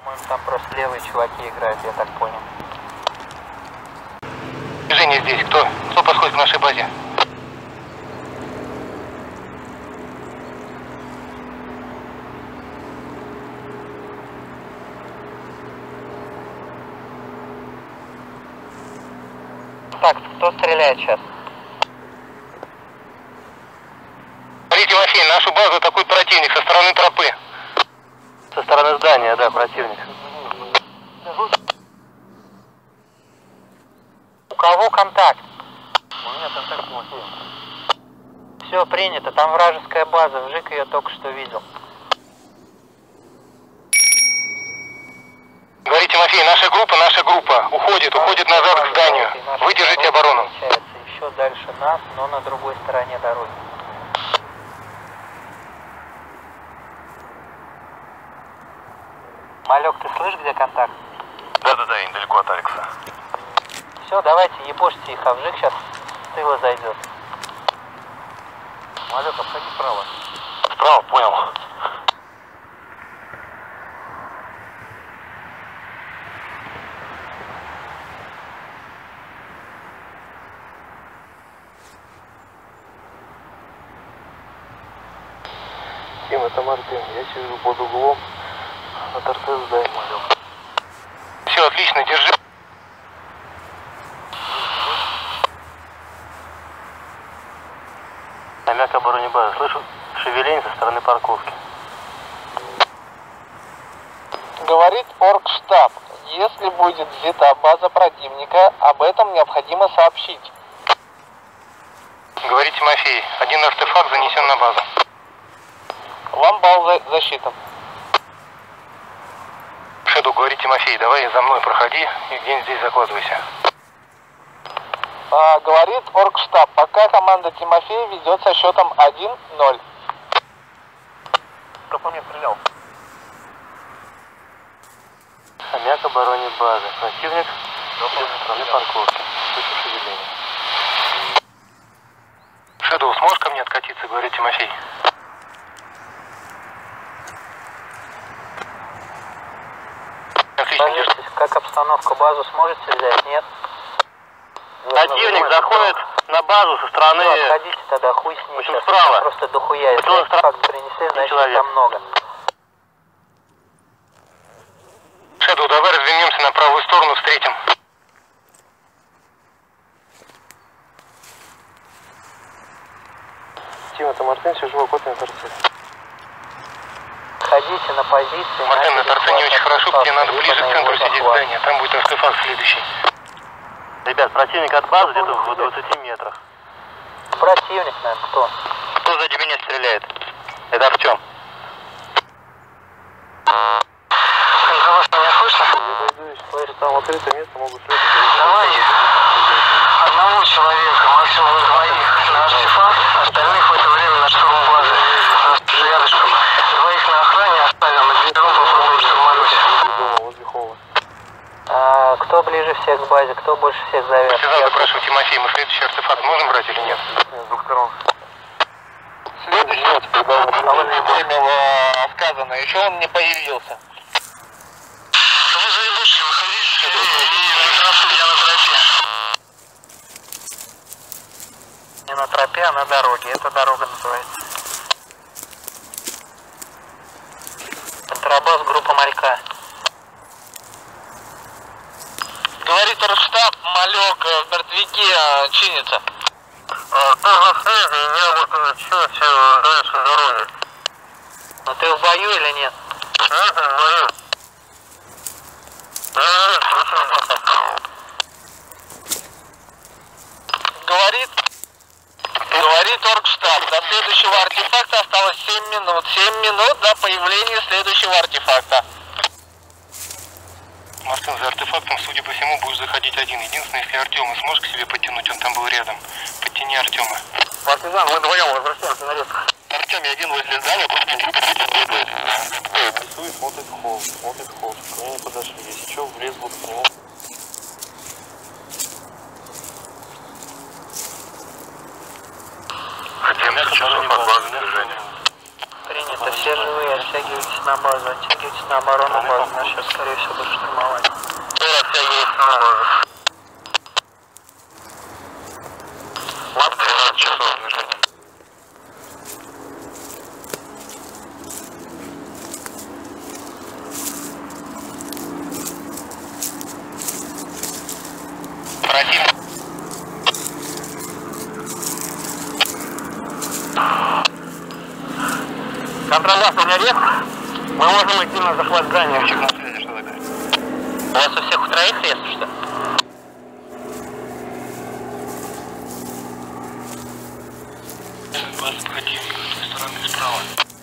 Там просто левые чуваки играют, я так понял. Движение здесь. Кто подходит к нашей базе? Так, кто стреляет сейчас? Смотри, Тимофей, нашу базу атакует противник со стороны тропы. Со стороны здания, да, противник. У кого контакт? У меня контакт с Тимофеем. Все принято, там вражеская база, Вжик ее только что видел. Говори, Тимофей, наша группа уходит назад к зданию. Выдержите оборону. Еще дальше нас, но на другой стороне дороги. Малек, ты слышишь, где контакт? Да, я недалеко от Алекса. Все, давайте, ебошьте их, а Вжик сейчас с тыла зайдет. Малек, обходи справа. Справа, понял. Тим, это Мартин. Я сижу под углом на торце здания. Все, отлично, держи. Хомяк обороне базы. Слышу шевеление со стороны парковки. Говорит оргштаб. Если будет взята база противника, об этом необходимо сообщить. Говорит Тимофей, один артефакт занесен на базу. Вам балл засчитан. Шеду, говорит Тимофей, давай за мной проходи и где-нибудь здесь закладывайся. Говорит оргштаб. Пока команда Тимофея ведет со счетом 1-0. Кто по мне стрелял? Хомяк обороне базы. Противник со стороны парковки. Слышу шевеление. Шэдоу, сможешь ко мне откатиться, говорит Тимофей? Отлично, держи. Как обстановка, базу сможете взять? Нет? Противник заходит на базу со стороны... Ну, отходите тогда, хуй с ней. В общем, справа. Просто дохуя. Если артефакт принесли, значит человек. там много. Шэдоу, давай развернемся на правую сторону, встретим. Тим, это Мартин, сижу в окопе на торце. Ходите на позиции. Мартин, на торце не очень хорошо, тебе надо ближе к центру сидеть здания. Там будет артефакт следующий. Ребят, противник от базы где-то в 20 метрах. Противник, наверное, кто? Кто сзади меня стреляет? Это Артем. Вас меня слышно? Слышь, там открытое место, могут слышать. Давай одного человека, максимум двоих на артефакт, остальных в это время на штурм базы. Рядышком. Двоих на охране оставим, и берем, попробуем штурмануть. Возле холла. Кто ближе всех к базе, кто больше всех зовет? Партизан, запрашиваю, Тимофей, мы следующий артефакт можем брать или нет? С двух сторон. Следующий время сказано. Еще он не появился. Вы заебушки, выходите и на трассу, я на тропе. Не на тропе, а на дороге. Это дорога называется. Контрабас, группа Малька. Говорит оргштаб, Малек в мертвяке чинится. Тоже связи, я вот чуть дальше дороги. Ну ты в бою или нет? В бою. Говорит оргштаб, до следующего артефакта осталось 7 минут. 7 минут до появления следующего артефакта. Мартин, за артефактом, судя по всему, будешь заходить один. Единственное, если Артема сможешь к себе подтянуть, он там был рядом. Подтяни Артема. Партизан, мы вдвоем возвращаемся на резко. Артем, я один возле здания, рисует, смотрит холл. Ко мне не подошли. Если что, в лес буду к нему. Принято, все живые, оттягивайтесь на базу, оттягивайтесь. ложитесь на оборону базы, нас сейчас, скорее всего, будут штурмовать. Все есть на базу. Лап 12 часов движения. Противник. Контролер, у меня рез. Мы можем идти на захват здания. Чек на связи, что такое? У вас у всех у троих рез, что ли? База противника с той стороны справа.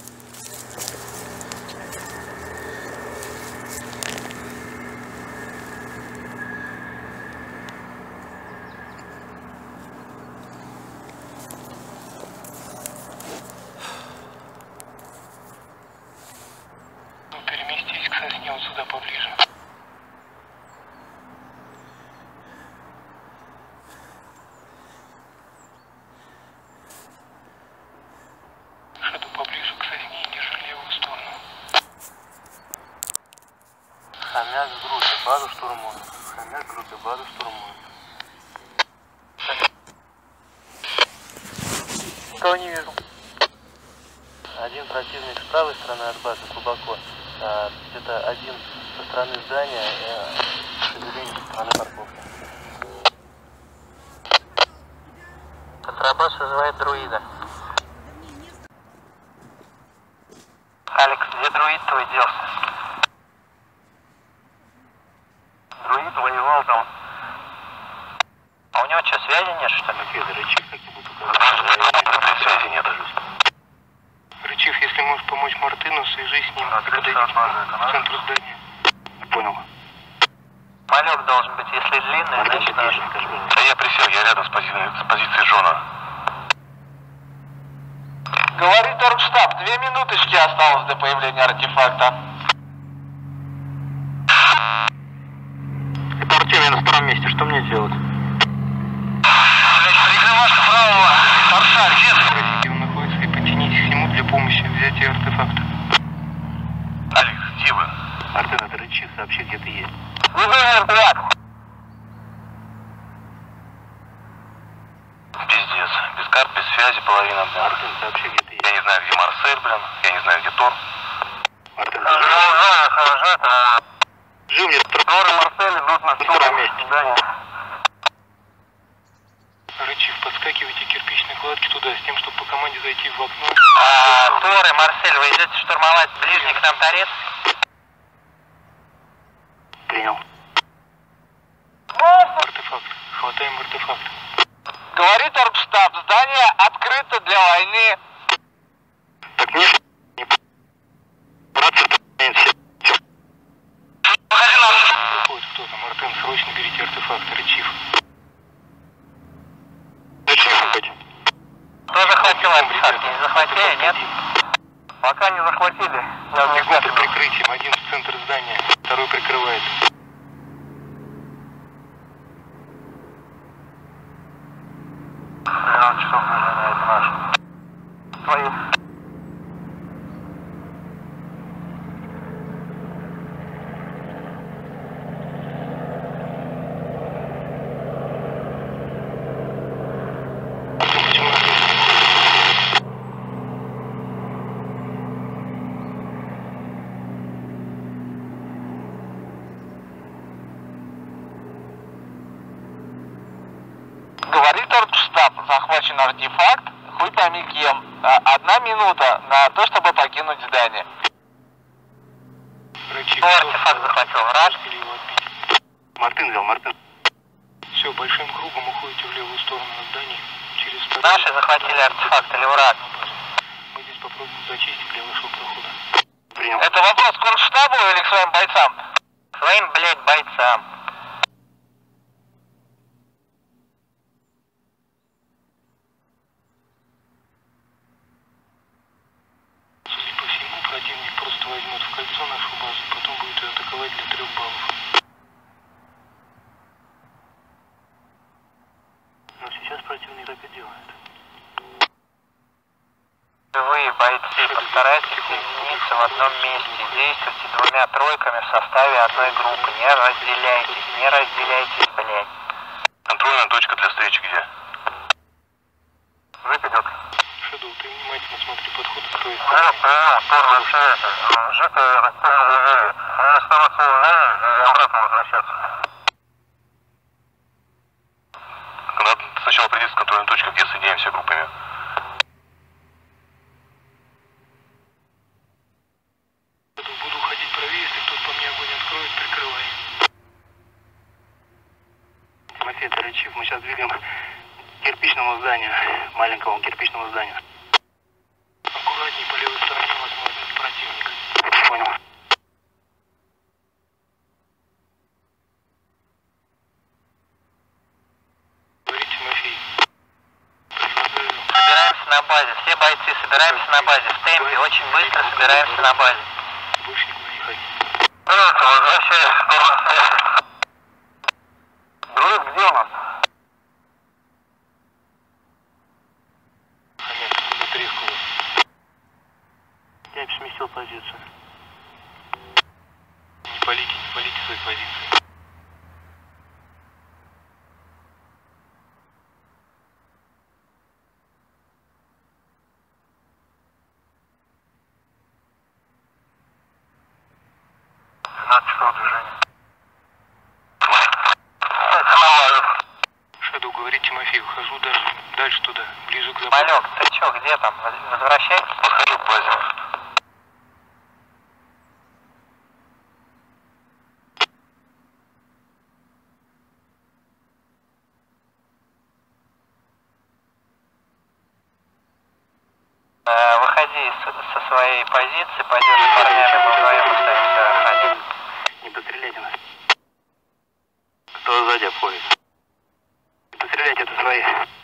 Переместись к сосне вот сюда поближе. Шеду поближе к сосне и держи левую сторону. Хомяк в группе, базу штурмует. Хомяк в группе, базу штурмует. Никого не вижу. Один противник с правой стороны от базы глубоко. Где-то один со стороны здания, к сожалению, со стороны парковки. Контрабас вызывает друида. Алекс, где друид твой делся? Друид воевал там. А у него что, связи нет, что ли? Рычив, как я буду говорить. Связи нет. Рычив, если можешь помочь Мартыну, свяжись с ним. Подойди в центр здания. Понял. Полет должен быть, если длинный, значит наш. Да я присел, я рядом с позицией Джона. Говорит оргштаб, 2 минуточки осталось до появления артефакта. Это Артем, я на втором месте, что мне делать? Прикрывашь правого торца, где ты? Где он находится, и подтянитесь к нему для помощи взятия артефакта. Алекс, где вы? Артем, это Рычив, сообщи, где ты есть. Веду вертолет. Пиздец. Без карт, без связи, половина. Артем, сообщи, где ты есть. Я не знаю, где Марсель, блин. Я не знаю, где Тор. Артем, ты жив мне? Тор и Марсель идут на втором месте. здание. Рычив, подскакивайте к кирпичной кладке туда, с тем, чтобы по команде зайти в окно. Тор и Марсель, вы идете штурмовать ближний к нам торец? Принял. Артефакт. Хватаем артефакт. Говорит оргштаб, здание открыто для войны. Так не браться, Выходи на... Выходит кто там, Артем, срочно берите артефакт, Рычив. Рычив, быть. Кто захватил артефакт? Не захватили, нет? Пока не захватили. Бегом под прикрытием, один в центр здания, второй прикрывает. Часов движения, это наш. Твои. Говорит оргштаб, захвачен артефакт, хуй пойми кем. 1 минута на то, чтобы покинуть здание. Рычив, Кто артефакт захватил? Раш? Или его отбить? Мартын взял, Мартын. Все, большим кругом уходите в левую сторону от здания. Через вторую... Наши захватили артефакт или враг? Мы здесь попробуем зачистить для вашего прохода. Принял. Это вопрос к оргштабу или к своим бойцам? Своим, блядь, бойцам. Судя по всему, противник просто возьмет в кольцо нашу базу, потом будет ее атаковать для 3 баллов. Но сейчас противник так и делает. Вы, бойцы, постарайтесь соединиться находиться в одном месте. Действуйте двумя тройками в составе одной группы. Не разделяйтесь, блядь. Контрольная точка для встречи где? Жик идет. Шэдоу, ты внимательно смотри подход с той Жик, оставаться и обратно возвращаться. Надо сначала определиться с контрольной точкой, где соединяемся группами. Буду уходить правее, если кто-то по мне огонь откроет, прикрывай. Тимофей, это Рычев, мы сейчас двигаем к кирпичному зданию, маленькому кирпичному зданию. Аккуратней, по левой стороне возможно противник. Понял. Говорит Тимофей. Собираемся на базе. Все бойцы, собираемся на базе. В темпе, очень быстро собираемся на базе. Больше никуда не ходи. Возвращаюсь в сторону связи. Друг, где у нас? Хомяк, за треску. Я сместил позицию. Не палите свои позиции. Шэдоу, говорит Тимофей, ухожу дальше туда, ближе к забору. Малек, ты чё, где там? Возвращайся? Подхожу к базе. Выходи со своей позиции, пойдешь с парнями, мы вдвоем останемся охранять. Не пострелять у нас. Кто сзади обходит? Не пострелять, это свои.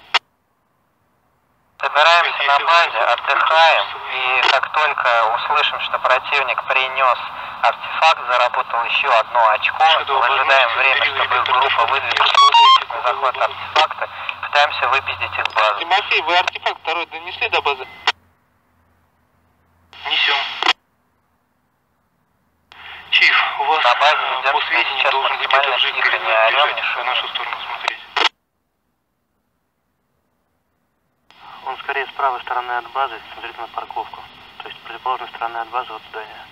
Собираемся на базе, отдыхаем, и как только услышим, что противник принес артефакт, заработал еще одно очко, выжидаем время, чтобы их группа выдвинулась на захват артефакта, пытаемся выпиздить их базу. Тимофей, вы артефакт второй донесли до базы? Несем. Чиф, у вас На базе ведем по себя сведению сейчас должен быть максимально этот жик тихо, перед не нами орем, не бежать, в шумим. нашу сторону смотреть. Он скорее с правой стороны от базы, смотрит на парковку. То есть противоположной стороны от базы от здания.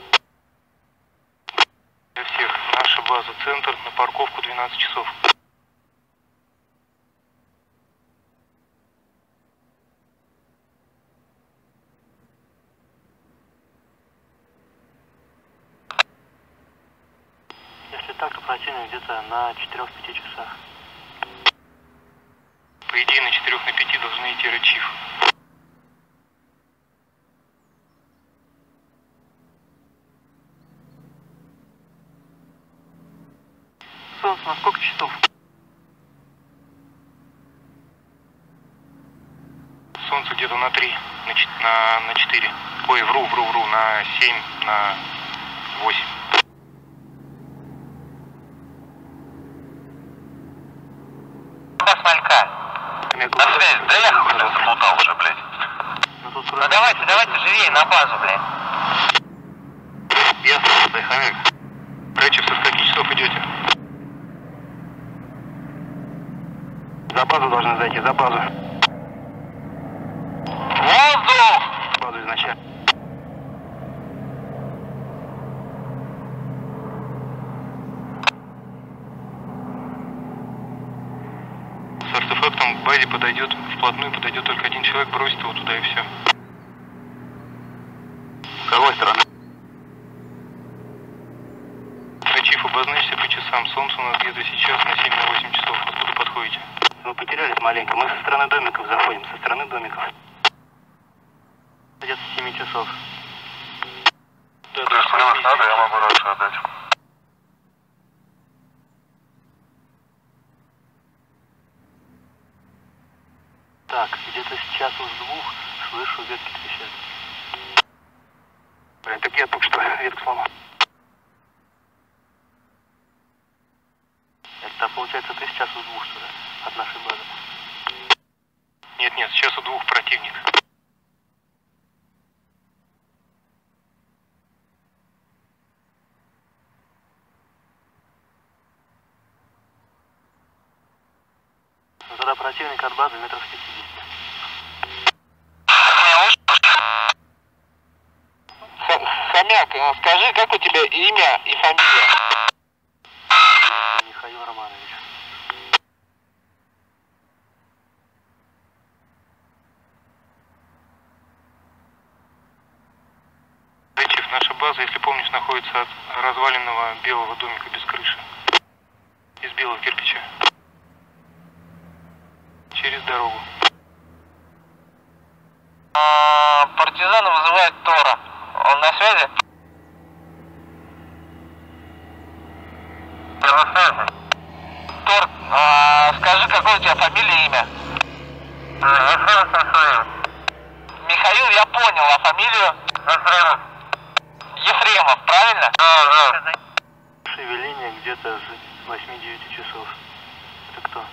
Для всех, наша база, центр, на парковку 12 часов. Если так, то противник где-то на 4-5 часах. По идее, на 4-5 должны идти Рычив. Солнце, на сколько часов? Солнце где-то на 3, на 4. Ой, вру, на 7, на 8. Смолька. На связи, да я хуй заплутал уже, блядь. Ну давайте живее на базу, блядь. Ясно, дай хомяк. Рычев, со скольки часов идете? За базу должны зайти, за базу. Воздух! Базу изначально. С артефактом к базе подойдет, вплотную подойдет только один человек, бросит его туда и все. С какой стороны? Рычив, обозначься по часам. Солнце у нас где-то сейчас на 7-8 часов. Откуда подходите? Мы потерялись маленько. Мы со стороны домиков заходим. Со стороны домиков. Где-то 7 часов. Да, Да, если вас надо, я могу раньше отдать. Так, где-то с часу с двух слышу, ветки трещат. Блин, так я только что ветку сломал. Это получается ты с часу с двух, что ли, от нашей базы? Нет, с часу двух противник. вода противника от базы метров 50. Хомяк, скажи, как у тебя имя и фамилия? Михаил Романович. Чиф, наша база, если помнишь, находится от разваленного белого домика без крыши. Из белого кирпича. Через дорогу. Партизаны вызывают Тора. Он на связи? Я на связи. Тор, скажи, какое у тебя фамилия и имя? Михаил, я понял, а фамилию? Ефремов, правильно? Да. Шевеление где-то с 8-9 часов. Это кто?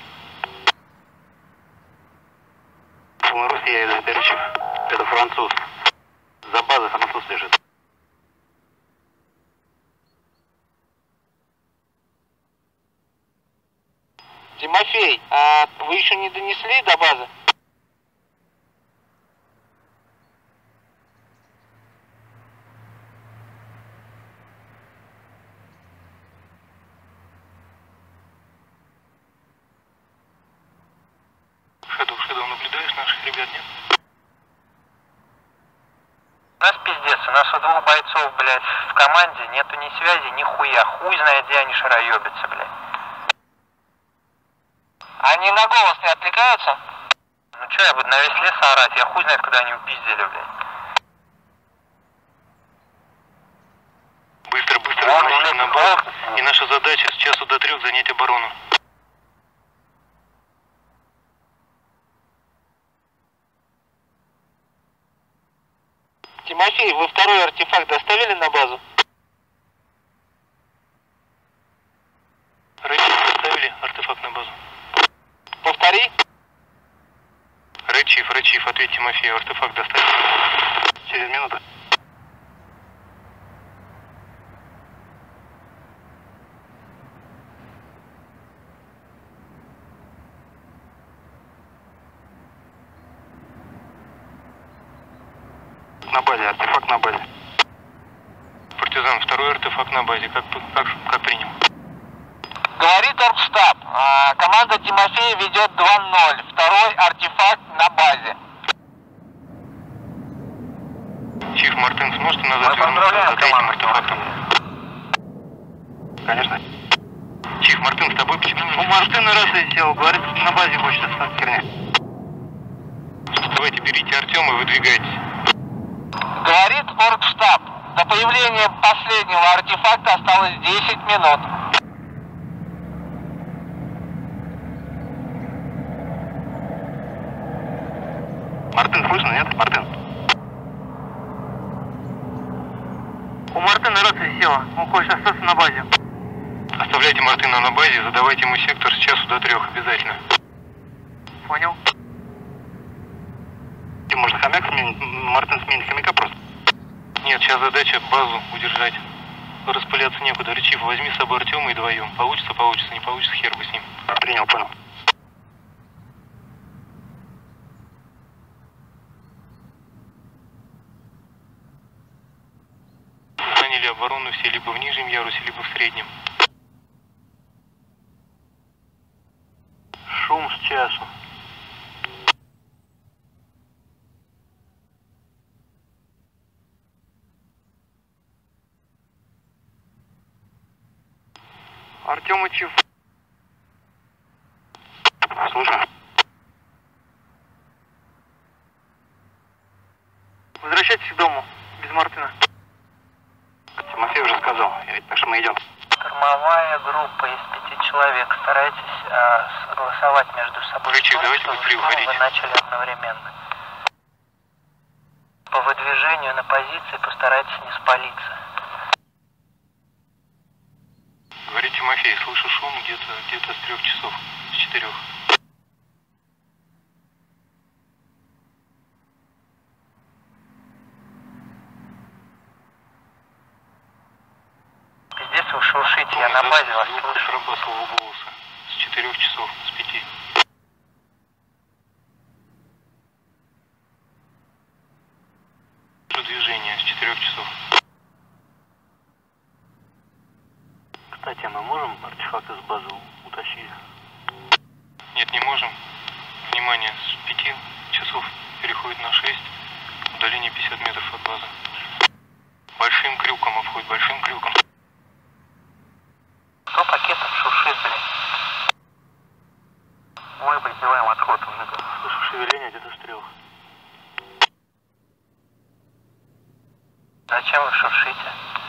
Беларусь, я иду, это Ричев. Это француз. За базой француз лежит. Тимофей, а вы еще не донесли до базы? Шэдоу, наблюдаешь наших ребят, нет? У нас пиздец, у нас у 2 бойцов, блядь, в команде нету ни связи, ни хуя. Хуй знает, где они шароебятся, блядь. Они на голос не отвлекаются? Ну чё, я буду на весь лес орать, я хуй знает, куда они упиздили, блядь. Быстро заносите на базу. И наша задача с часу до 3 занять оборону. Тимофей, вы второй артефакт доставили на базу? Рэдчиф, доставили артефакт на базу. Повтори. Рэдчиф, ответь Тимофею, артефакт доставили. Через минуту. На базе, артефакт на базе. Партизан, второй артефакт на базе. Как принял? Говорит Оргштаб, команда Тимофея ведет 2-0. Второй артефакт на базе. Чиф, Мартин, сможете назад вернуться за третьим артефактом? Конечно. Чиф, Мартин, с тобой почему? У Мартына рация сел, говорит, на базе хочет остаться херня. Давайте берите Артема и выдвигайтесь. Говорит Оргштаб, до появления последнего артефакта осталось 10 минут. Мартын, слышно, нет? Мартын. У Мартына рация села, он хочет остаться на базе. Оставляйте Мартына на базе, задавайте ему сектор с часу до 3 обязательно. Понял. Ты, можно хомяк сменить? Мартын сменит хомяка просто. Нет, сейчас задача базу удержать. Распыляться некуда. Рычив, возьми с собой Артема и вдвоем. Получится, не получится, хер бы с ним. Принял, понял. Заняли оборону все либо в нижнем ярусе, либо в среднем. Шум с часу. Артемычев. Слушай. Возвращайтесь к дому, без Мартына. Тимофей уже сказал, так что мы идем. Штурмовая группа из 5 человек. Старайтесь согласовать между собой. Рычаг, давайте быстрее уходите. Вы начали одновременно. По выдвижению на позиции постарайтесь не спалиться. Говорит Тимофей, слышу шум где-то с 3 часов, с 4. Здесь вы шуршите, я на базе вас слышу. Срабатывал голоса с 4 часов, с 5. Затем мы можем артефакты с базы утащить? Нет, не можем. Внимание, с 5 часов переходит на 6. Удаление 50 метров от базы. Большим крюком обходит, большим крюком. 100 пакетов шуршит, блин. Мы прикрываем отход уже. Слышу шевеление, где-то стрел. Зачем вы шуршите?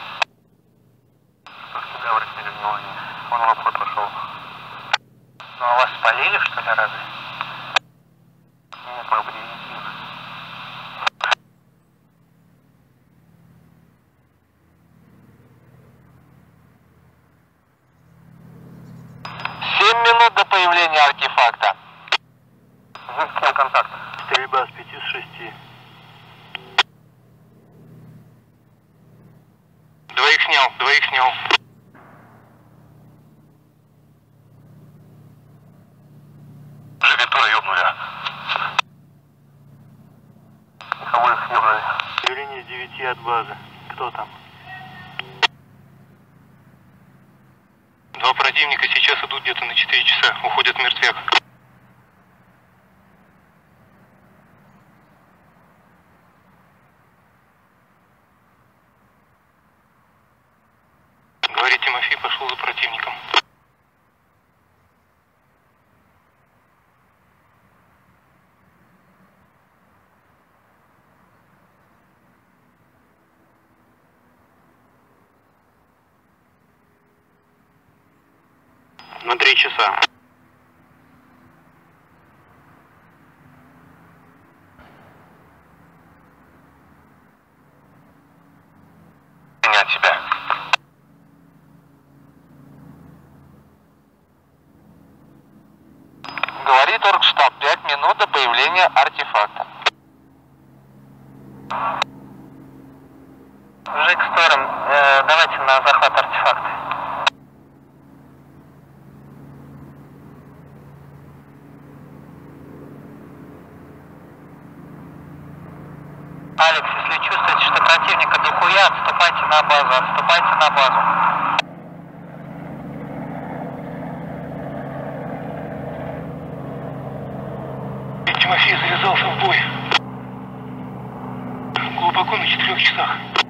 Сюда обратили внимание. Он в обход пошел. Ну а вас спалили, что ли, разве? Нет, мы превентивно. Минут до появления артефакта. Зафиксировал контакт. Стрельба с 5 с 6. Двоих снял. Виктора ёбнули. Кого их ёбнули? Шевеление с 9 от базы. Кто там? Два противника сейчас идут где-то на 4 часа. Уходят в мертвяк. Говорит Тимофей, пошел за противником. На 3 часа. Менять себя. Говорит оргштаб, 5 минут до появления артефакта. Жик Сторм, давайте на захват артефакта. Алекс, если чувствуете, что противника дохуя, отступайте на базу. Тимофей завязался в бой. Глубоко на 4 часах.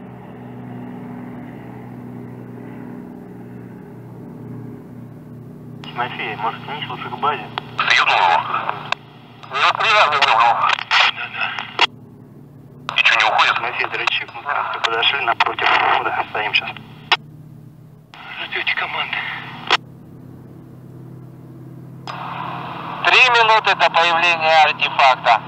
Тимофей, может, тянись лучше к базе? Ты ёбнул его? Ну, 3 раза ёбнул. И что, не уходит? Тимофей, дрочик, мы кратко подошли напротив входа. Стоим сейчас. Ждете команды. 3 минуты до появления артефакта.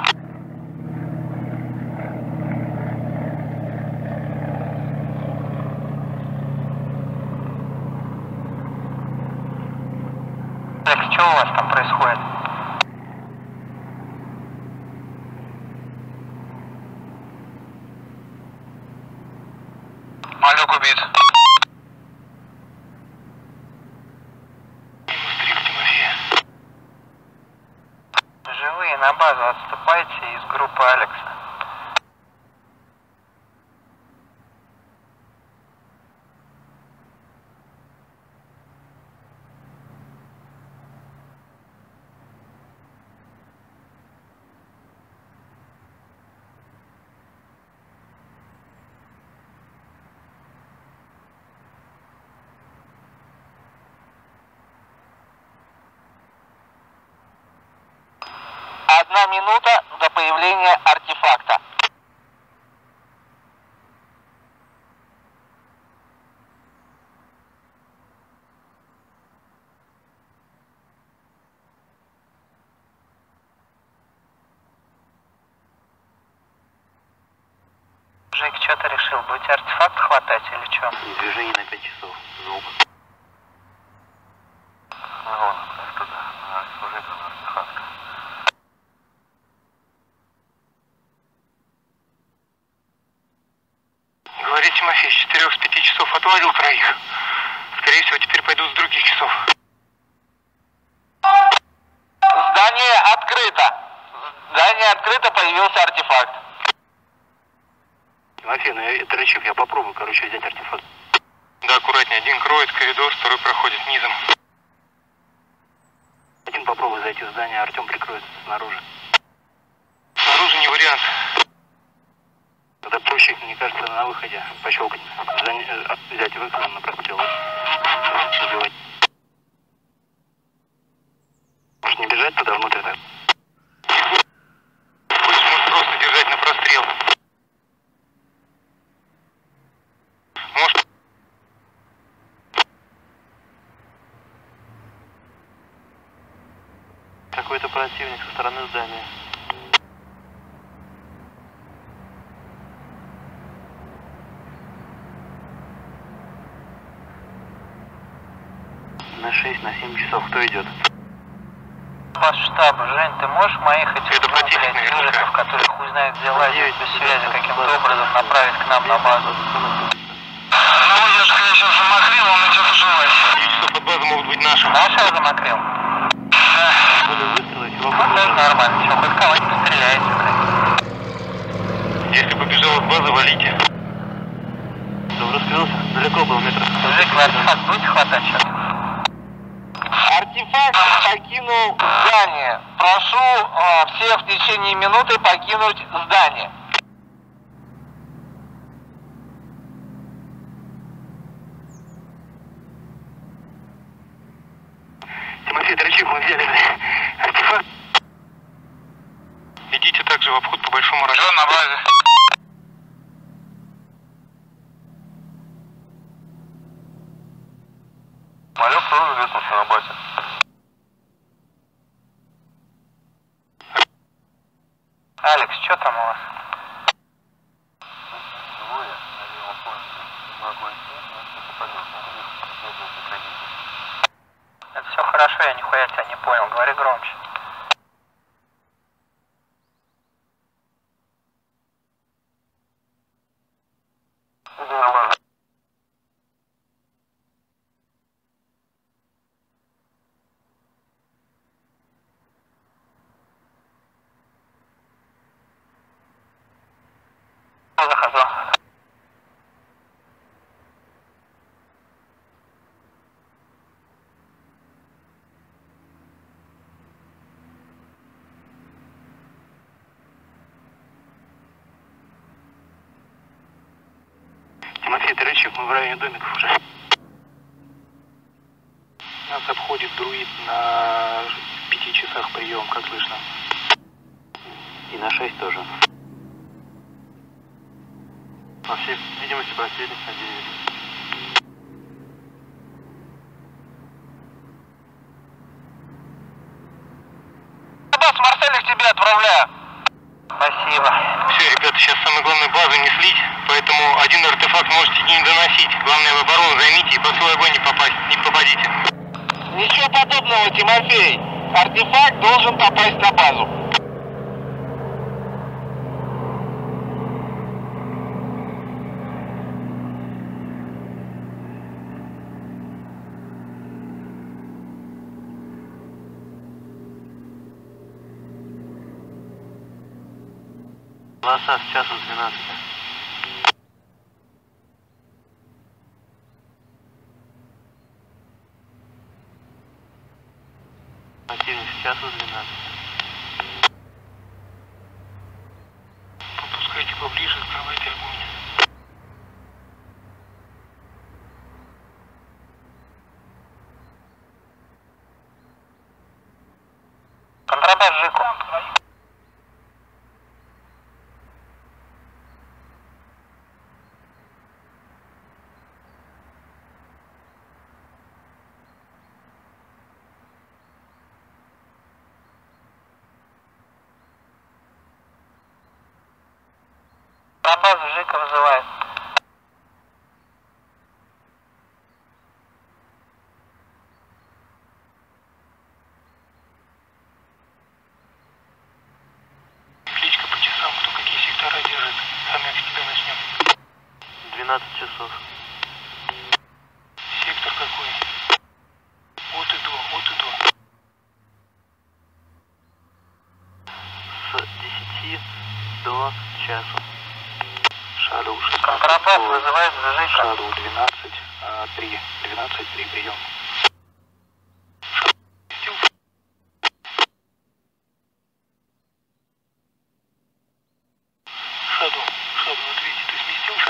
Алекс, что у вас там происходит? Малек убит. Стрик Тимофея. Живые на базу, отступайте из группы Алекса. Одна минута до появления артефакта. Жик, что ты решил? Будете артефакт хватать или что? Движение на 5 часов. Звук. Вон, туда, на Жика, на артефакт. Говорит Тимофей, с 4-5 часов отвалил 3. Скорее всего, теперь пойдут с других часов. Здание открыто, появился артефакт. Тимофей, ну я дрочик, я попробую, короче, взять артефакт. Да, аккуратнее. Один кроет коридор, второй проходит низом. Один попробуй зайти в здание, Артем прикроет снаружи. Снаружи не вариант. Тогда проще, мне кажется, на выходе пощелкать. Взять выход на прострел. Забивать. Может не бежать туда внутрь, так? Хочешь, может просто держать на прострел. Может. Какой-то противник со стороны здания. На 6, на 7 часов. Кто идет? Ваш штаб, Жень, ты можешь моих этих Это противник наверняка. ежиков, которые хуй знает где лазят без связи, каким-то образом направить к нам на базу? Ну, ежика я сейчас замокрил, он идет уживать. 9 часов под базой могут быть наши. Наши я замокрил? Буду выстрелы, чувак. Ну, тоже нормально, все, хоть кого-нибудь постреляйте, блядь. Если побежал от базы, валите. Кто раскрылся? Далеко был, метров. Жик, вы артефакт будете хватать сейчас? Артефакт покинул здание. Прошу всех в течение минуты покинуть здание. Тимофей Драчев, мы взяли артефакт. Идите также в обход по большому району. На базе. Малек тоже известился на базе. Алекс, что там у вас? Это все хорошо, я нихуя тебя не понял, говори громче. Захожу. Тимофей Драчев, мы в районе домиков уже. Нас обходит друид на 5 часах прием, как слышно. И на 6 тоже. По всей видимости, противник на 9. Марсель, к тебе отправляю. Спасибо. Все, ребята, сейчас самое главное базу не слить, поэтому один артефакт можете не доносить. Главное, в оборону займите и под свой огонь не попадите. Ничего подобного, Тимофей. Артефакт должен попасть на базу. Лоса с часу с 12. Противник с часу с 12. Подпускайте поближе, открывайте огонь. Контрабас Жику. Контрабас Жика вызывает. Кличка по часам, кто какие сектора держит. Сами с тебя начнем. 12 часов. Сектор какой? Вот иду, вот иду. С 10 до часу. Шадоу 16. Контрабас вызывает Жика. Шадоу 12. 3 прием. Шаду, ответь, ты сместился?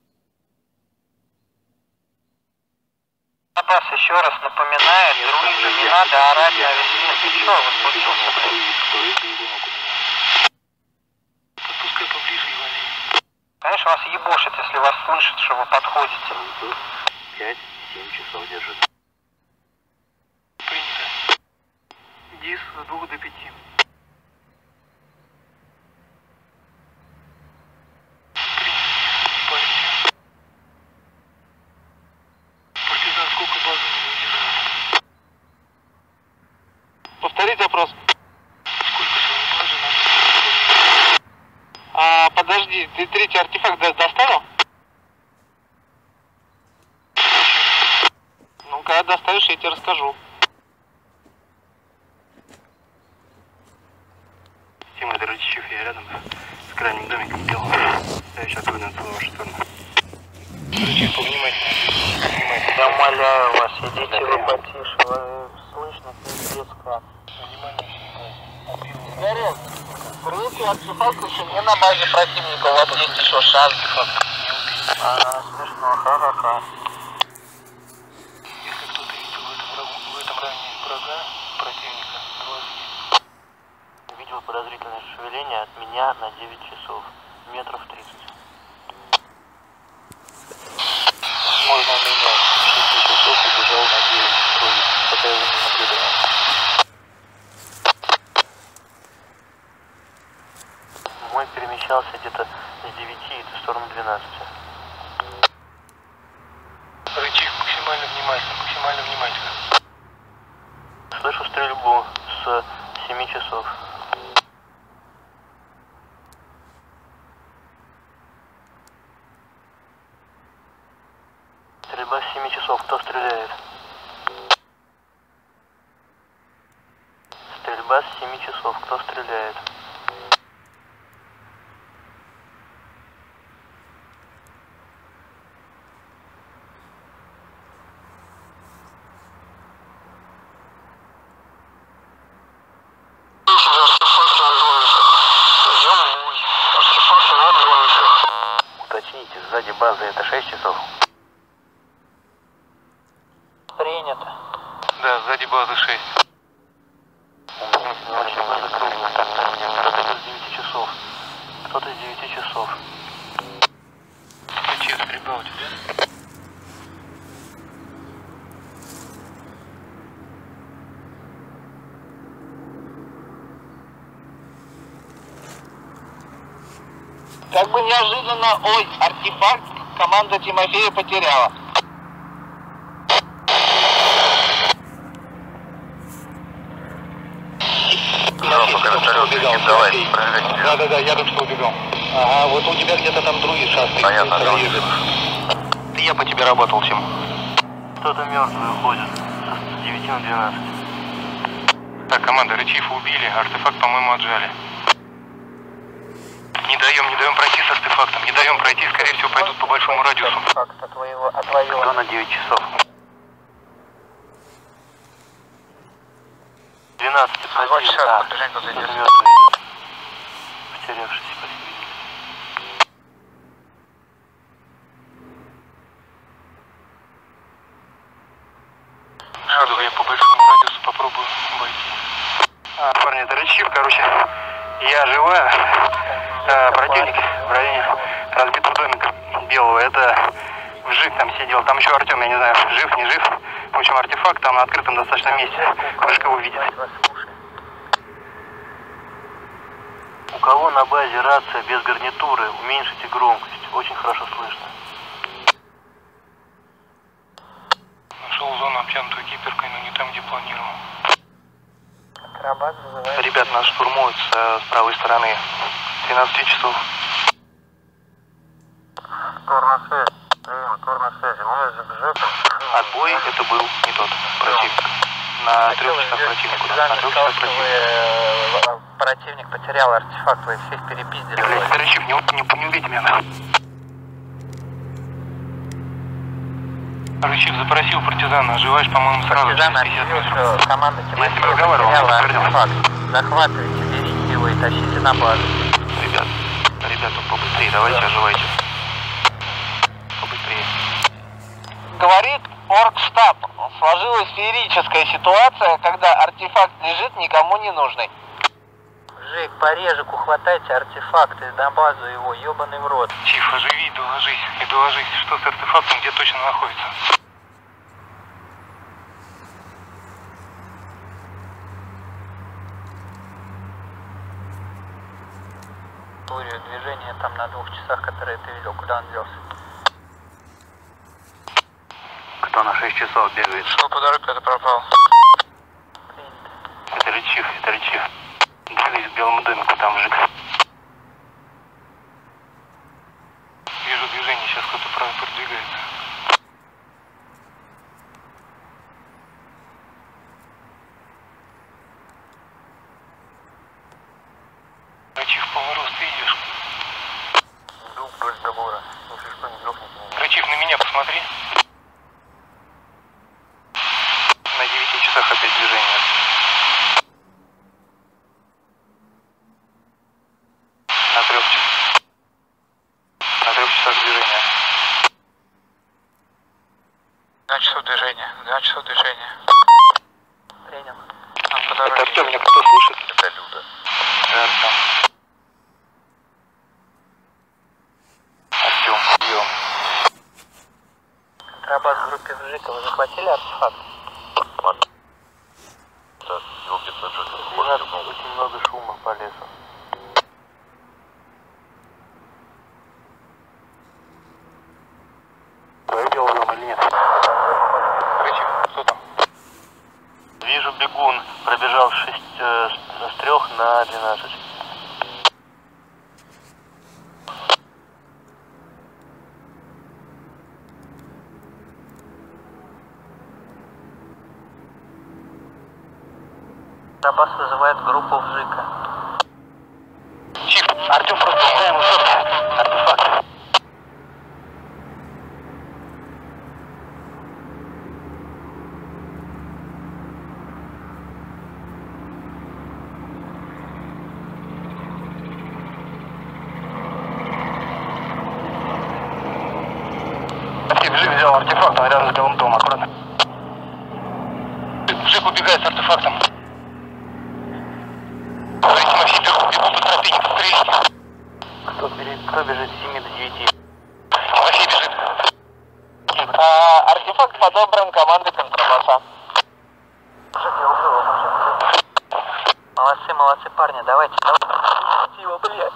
Аббас еще раз напоминает, друзья, не надо орать на весь мир. Ты что, возбудился, блядь? Подпускай поближе и вали. Конечно, вас ебошит, если вас слышат, что вы подходите. 5-7 часов держит. Принято. ДИС с 2 до 5. Повторить запрос. Сколько своей базы надо? Подожди, ты третий артефакт доставил? Ну, когда доставишь, я тебе расскажу. Тима, это Рычев, я рядом с крайним домиком делал. Я сейчас выйду на твою вашу сторону. Рычев, повнимательнее. Я умоляю вас, идите вы потише, вы слышно, пиздецко. Гарри, третий артефакт еще не на базе противника, у вас есть еще шанс. Смешно, ха-ха-ха. Если кто-то видел в этом районе врага, противника, Видел подозрительное шевеление от меня на 9 часов, метров 30. можно у меня 6 часов убежал на 9, пока его не наблюдал. Мой перемещался где-то с 9 и в сторону 12. Рычаг максимально внимательно. Слышу стрельбу с 7 часов. Стрельба с 7 часов. Кто стреляет? Стрельба с 7 часов. Кто стреляет? Уточните, сзади базы это 6 часов? Принято. Да, сзади базы 6. Вообще база круглая. Кто-то с 9 часов. Кто-то с 9 часов. Ключи стрельба у тебя? Как бы неожиданно, артефакт команда Тимофея потеряла. Да, я только что убегал. Ага, вот у тебя где-то там другие шассы. Понятно, да. Я по тебе работал, Тим. Кто-то мертвый уходит с 9 на 12. Так, команда, Рычифа убили, артефакт, по-моему, отжали. Не даем пройти с артефактом, не даем пройти, скорее всего, пойдут по большому радиусу. Кто на 9 часов? 12, один, да. Кто-то мертвый идет. Потерявшийся, по всей видимости. Шаду, я по большому радиусу попробую обойти. Парни, это Рычиф, короче. Я живая. Противник в районе разбитого домика белого. Это Вжик там сидел. Там еще Артем, я не знаю, жив, не жив. В общем, артефакт там на открытом достаточно месте. Вжик его видит. У кого на базе рация без гарнитуры, уменьшите громкость. Очень хорошо слышно. Нашел зону, обтянутую киперкой, но не там, где планировал. Ребят, нас штурмуют с правой стороны. 12 часов. Отбой, это был не тот противник. На 3 часах противник. На 3 часах противник. Противник потерял артефакт, вы всех перепиздили. Блядь, Рычиф, не убейте меня. Рычив запросил партизана, оживаешь, по-моему, сразу. Партизан объявил, что команда Тимофея разговаривал, потеряла он подтвердил. артефакт. Захватывайте, берите его и тащите на базу. Ребята, побыстрее, давайте оживайте. Побыстрее. Говорит оргштаб. Сложилась феерическая ситуация, когда артефакт лежит никому не нужный. Жик, по режику хватайте артефакт и на базу его, ебаный в рот. Чиф, оживи и доложись, что с артефактом, где точно находится. Движение там на 2 часах, которые ты видел, куда он делся? Кто на 6 часов бегает? Что по дороге это пропал? Это Рычив. Двигайся к белому домику, там Жик. Вижу движение, сейчас кто-то правда продвигается. Рычив, полрост, ты идешь. Иду вдоль забора. Если что, не грохните меня. Рычив, на меня посмотри. На 9 часах опять движение. На 3 часах. На 3 часах движения. 2 часов движения. 2 часов движения. Принял. Нам по Это дороге. Артем, меня кто слышит? Это Люда. Да, Артем. Артем, прием. Контрабас в группе Жика, вы захватили артефакт? Так, его где-то Жик. Очень много шума по лесу. Видел его или нет? Рычив, что там? Вижу бегун. Пробежал с 3 на 12. Контрабас вызывает группу в Жика. Чип, Артем просто ставим артефакт. Жик взял артефакт, он рядом с белым домом, аккуратно. Жик убегает с артефактом. Тимофей, бегу по тропе, не подстрелите. Кто бежит с 7 до 9? Тимофей бежит. Артефакт подобран командой контрабаса. Молодцы, парни, давайте. Его, блядь.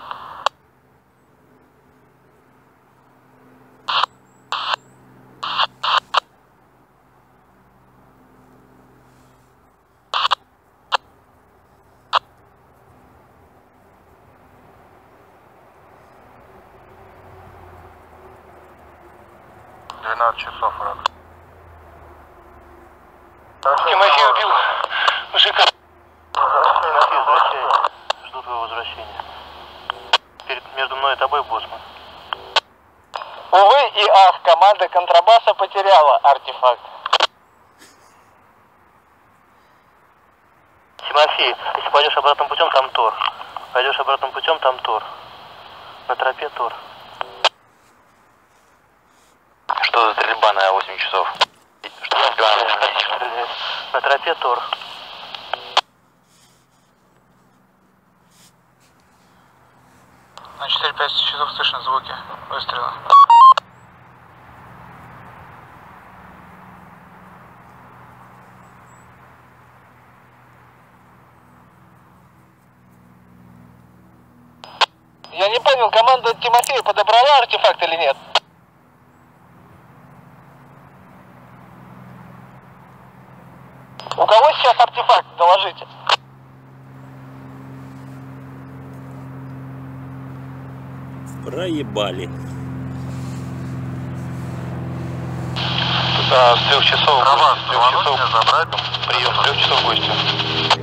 Часов, Рак. Тимофей убил Жика. Тимофей, возвращайся. Жду твоего возвращения. Между мной и тобой, боссман. Увы и ах, команда контрабаса потеряла артефакт. Тимофей, если пойдешь обратным путем, там Тор. Пойдешь обратным путем, там Тор. На тропе Тор. Что за стрельба на 8 часов? Что за стрельба? На тропе Тор. На 4-5 часов слышны звуки выстрела. Я не понял, команда Тимофея подобрала артефакт или нет? У кого сейчас артефакт? Доложите. Проебали. Да, с 3 часов. Роман, с 3 часов забрать? прием, с 3 часов гостя.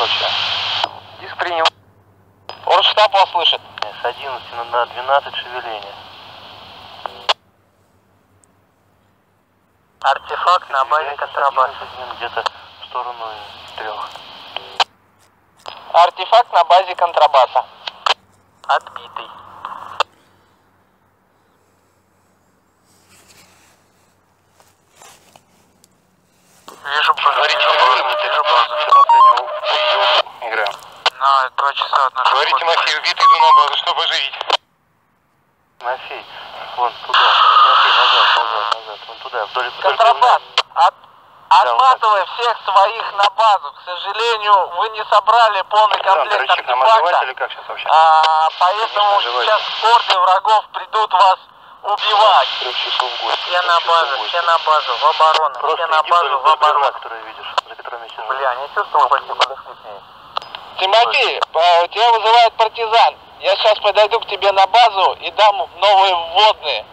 вообще. Диск принял. Оргштаб вас слышит. С 11 на 12 шевеления. Артефакт на базе контрабаса. Где-то в сторону 3. Артефакт на базе контрабаса. Отбитый. Вижу базу. Говорите, Вижу базу. Играем. На 2 часа от нашего Говорите, хода. Тимофей, убитый иду на базу, чтобы оживить. Тимофей, вон туда. Тимофей, назад. Вон туда, вдоль Контрабас, отматывай всех своих на базу. К сожалению, вы не собрали полный комплект нам оживать артефакта. или как сейчас вообще? Поэтому Оживайте. сейчас орды врагов придут вас убивать. 3 часов в гости. Все на базу, все на базу, в оборону. Просто Все на иди базу, вдоль в оборону. бревна, которое видишь, за которым я сижу. Бля, не чувствовал, почти подошли к ней. Тимофей, тебя вызывает партизан. Я сейчас подойду к тебе на базу и дам новые вводные.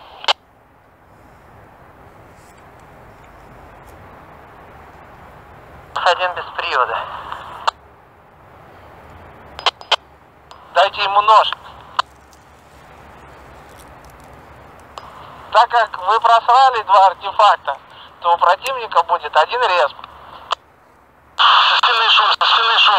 Один без привода. Дайте ему нож. Так как вы просрали 2 артефакта, то у противника будет 1 респ. Со спины шум.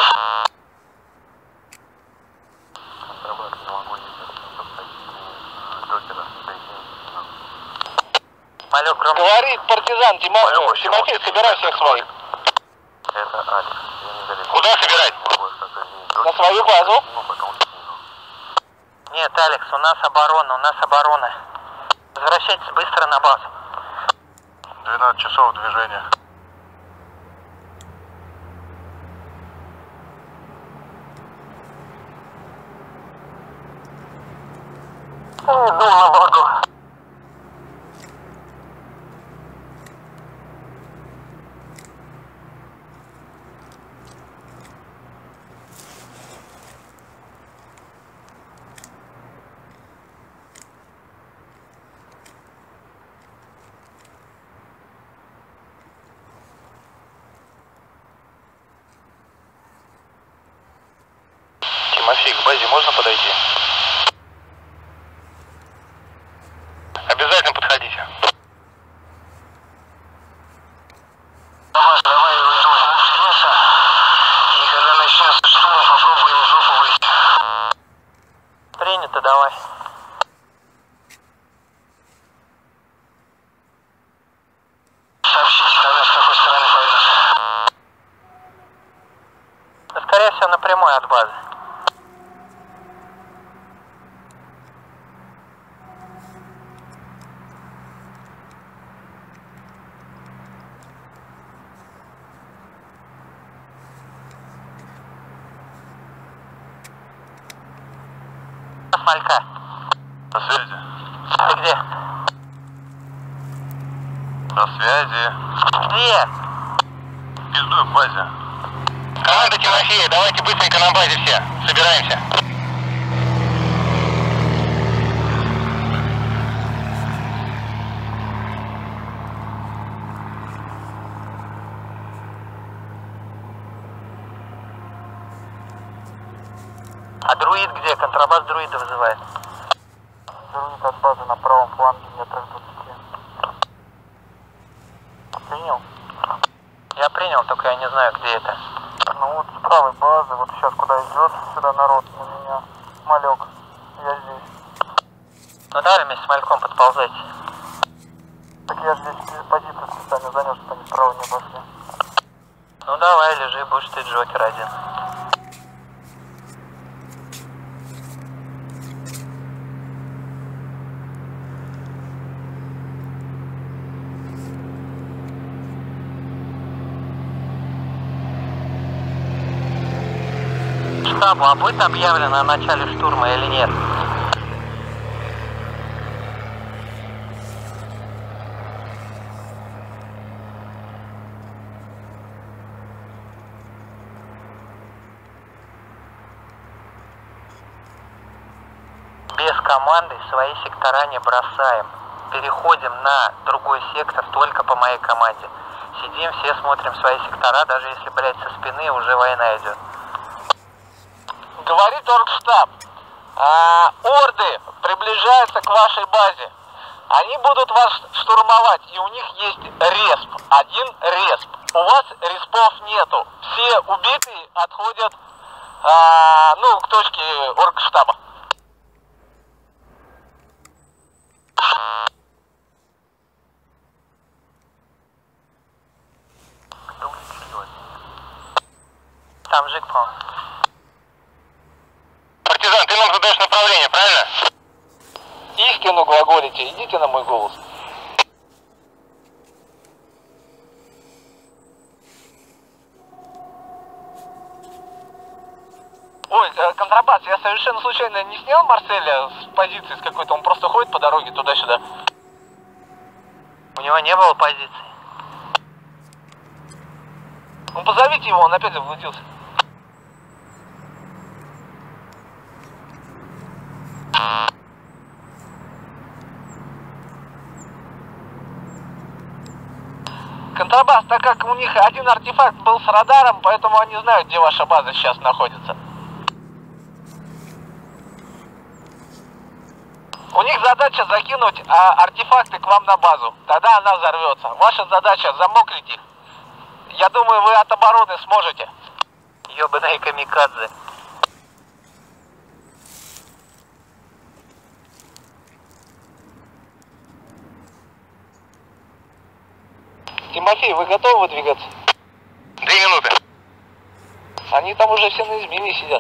Малек, громко. Говорит партизан Тимофей, собирай всех своих. Это Алекс. Я недалеко. Куда собирать? На свою базу. Нет, Алекс, у нас оборона. Возвращайтесь быстро на базу. 12 часов движения. Иду на базу. Тимофей, к базе можно подойти? Обязательно подходите. Давай уйдемся. И когда начнется штурм, попробуем в жопу выйти. Принято, давай. Сообщите тогда, с какой стороны пойдут. Да, скорее всего, напрямую от базы. Малька, На связи. ты где? На связи. Где? Пиздую к базе. Команда Тимофея, давайте быстренько на базе все. Собираемся. А друид где? Контрабас друида вызывает. Друид от базы на правом фланге метрах 20. Принял? Я принял, только я не знаю, где это. Ну вот с правой базы, вот сейчас куда идет сюда народ на меня. Малек, я здесь. Ну давай вместе с Мальком подползайте. Так я здесь позицию специально занял, чтобы они справа не обошли. Ну давай, лежи, будешь ты Джокер один. Штабу, а будет объявлено о начале штурма или нет? Без команды свои сектора не бросаем. Переходим на другой сектор только по моей команде. Сидим, все смотрим свои сектора, даже если, блядь, со спины уже война идет. Говорит оргштаб. Орды приближаются к вашей базе. Они будут вас штурмовать, и у них есть респ. Один респ. У вас респов нету. Все убитые отходят к точке оргштаба. Там Жик, по-моему. Партизан, ты нам задаешь направление, правильно? Истину глаголите, идите на мой голос. Ой, контрабас, я совершенно случайно не снял Марселя с позиции с какой-то, он просто ходит по дороге туда-сюда. У него не было позиции. Ну позовите его, он опять заблудился. Контрабас, так как у них один артефакт был с радаром, поэтому они знают, где ваша база сейчас находится. У них задача закинуть артефакты к вам на базу. Тогда она взорвется. Ваша задача замоклить их. Я думаю, вы от обороны сможете. Ёбаные камикадзе. Тимофей, вы готовы выдвигаться? 2 минуты. Они там уже все на измене сидят.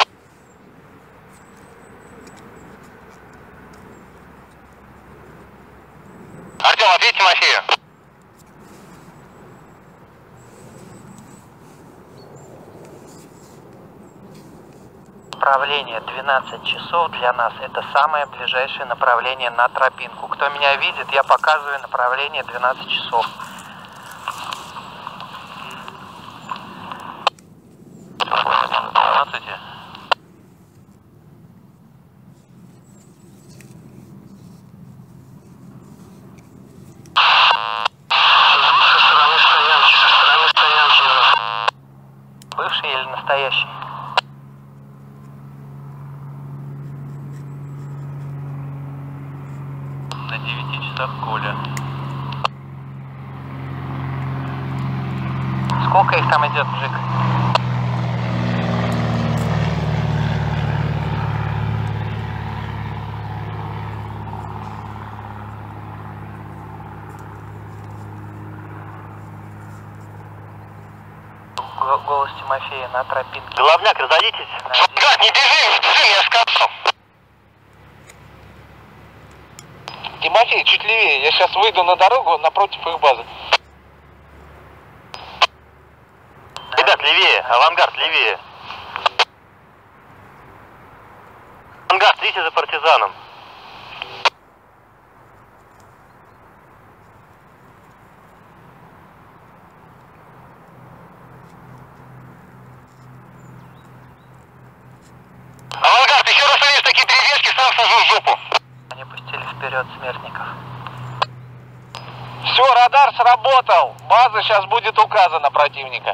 Артем, ответь Тимофею. Направление 12 часов для нас это самое ближайшее направление на тропинку. Кто меня видит, я показываю направление 12 часов. Бывший или настоящий? На 9 часах Коля. Сколько их там идет, мужик? Голос Тимофея на тропинке. Головняк, разойдитесь. Гад, не бежи, я сказал. Тимофей, чуть левее. Я сейчас выйду на дорогу напротив их базы. Ребят, левее, авангард, левее. Авангард, следите за партизаном. Авангард, еще раз увидишь такие перебежки, сам сажу в жопу. Они пустили вперед смертников. Все, радар сработал. База сейчас будет указана противника.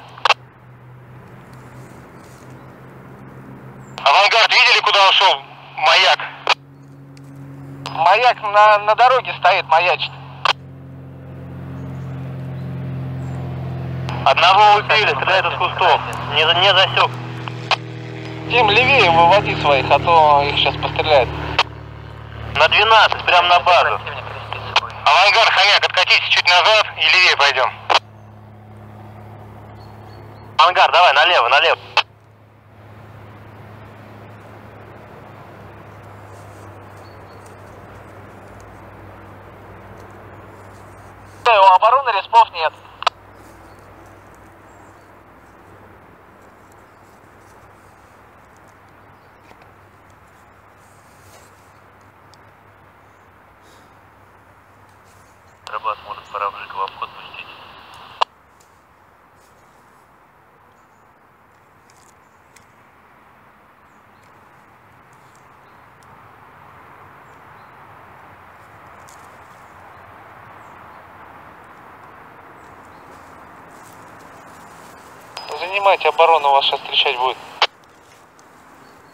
Авангард, видели, куда ушел маяк? Маяк на дороге стоит, маячит. Одного убили, стреляет из кустов. Не засек. Тим, левее выводи своих, а то их сейчас постреляют. На 12, прям на базу. Противник респит с собой. Авангард, хомяк, откатитесь чуть назад и левее пойдем. Авангард, давай, налево, налево. У обороны респов нет. Рабат, может, пора в Жиково обход пустить. Занимайте оборону, вас сейчас встречать будет.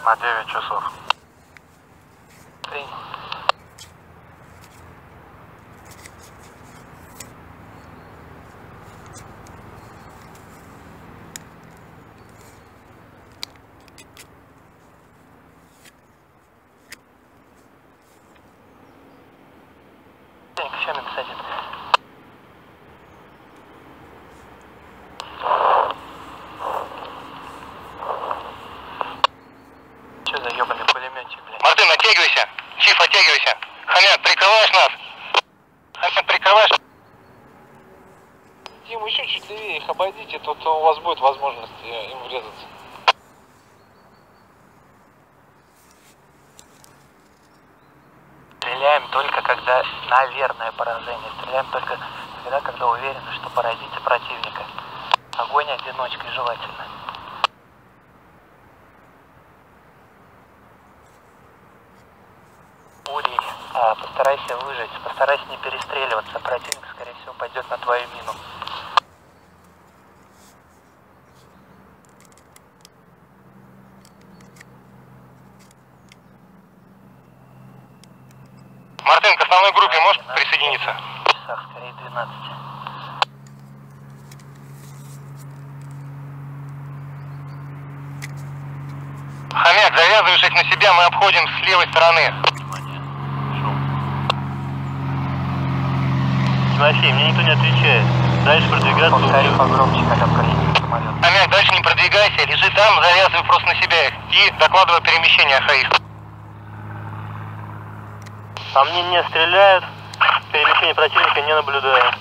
На 9 часов. Принято. Сейчас мне посадит. Че за ебаный пулеметчик, блядь? Мартын, оттягивайся. Чиф, оттягивайся. Хомяк, прикрываешь нас? Хомяк, прикрываешь? Тим, еще чуть левее их обойдите, тут у вас будет возможность им врезаться. Стреляем только когда на верное поражение. Стреляем только тогда, когда уверены, что поразите противника. Огонь одиночкой желательно. Урий, постарайся выжить, постарайся не перестреливаться. Противник, скорее всего, пойдет на твою мину. Мартын, к основной группе можешь присоединиться? В часах, скорее 12. Хомяк, завязываешь их на себя, мы обходим с левой стороны. Тимофей, мне никто не отвечает. Дальше продвигаться. Повтори погромче, когда проедет самолет. Хомяк, дальше не продвигайся, лежи там, завязывай просто на себя их. И докладывай перемещение АХИ. По мне не стреляют, перемещение противника не наблюдаю.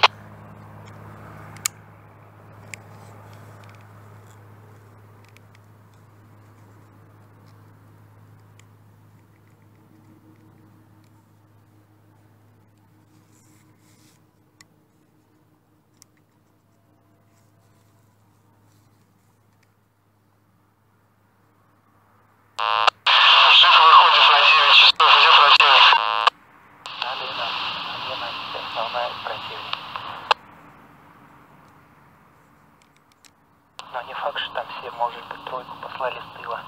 Жив выходит на 9 часов, где противник? На 12, основная противник. Но не факт, что там все, может быть, тройку послали с тыла.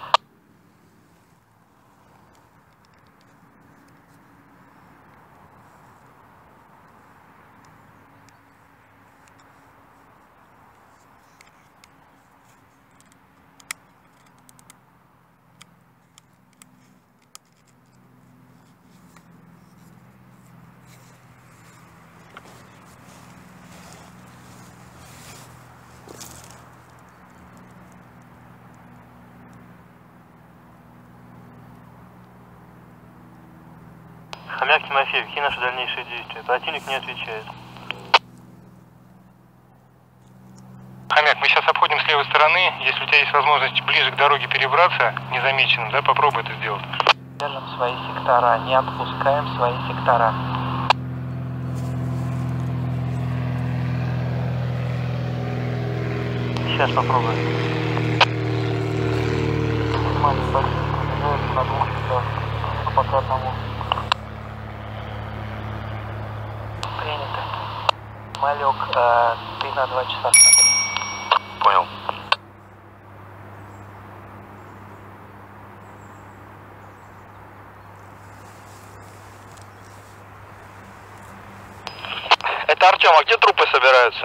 Хомяк, Тимофей, какие наши дальнейшие действия? Противник не отвечает. Хомяк, мы сейчас обходим с левой стороны. Если у тебя есть возможность ближе к дороге перебраться, незамеченным, да, попробуй это сделать. Держим свои сектора, не отпускаем свои сектора. Сейчас попробуем. На двух секторах, пока одному. Принято. Малек, ты на 2 часа смотри. Понял. Это Артем, а где трупы собираются?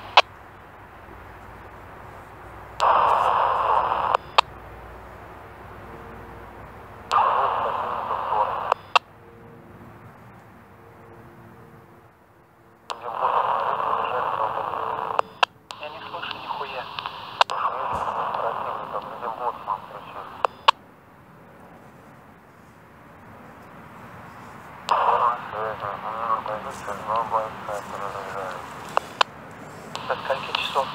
Я не слышу нихуя. До скольки часов?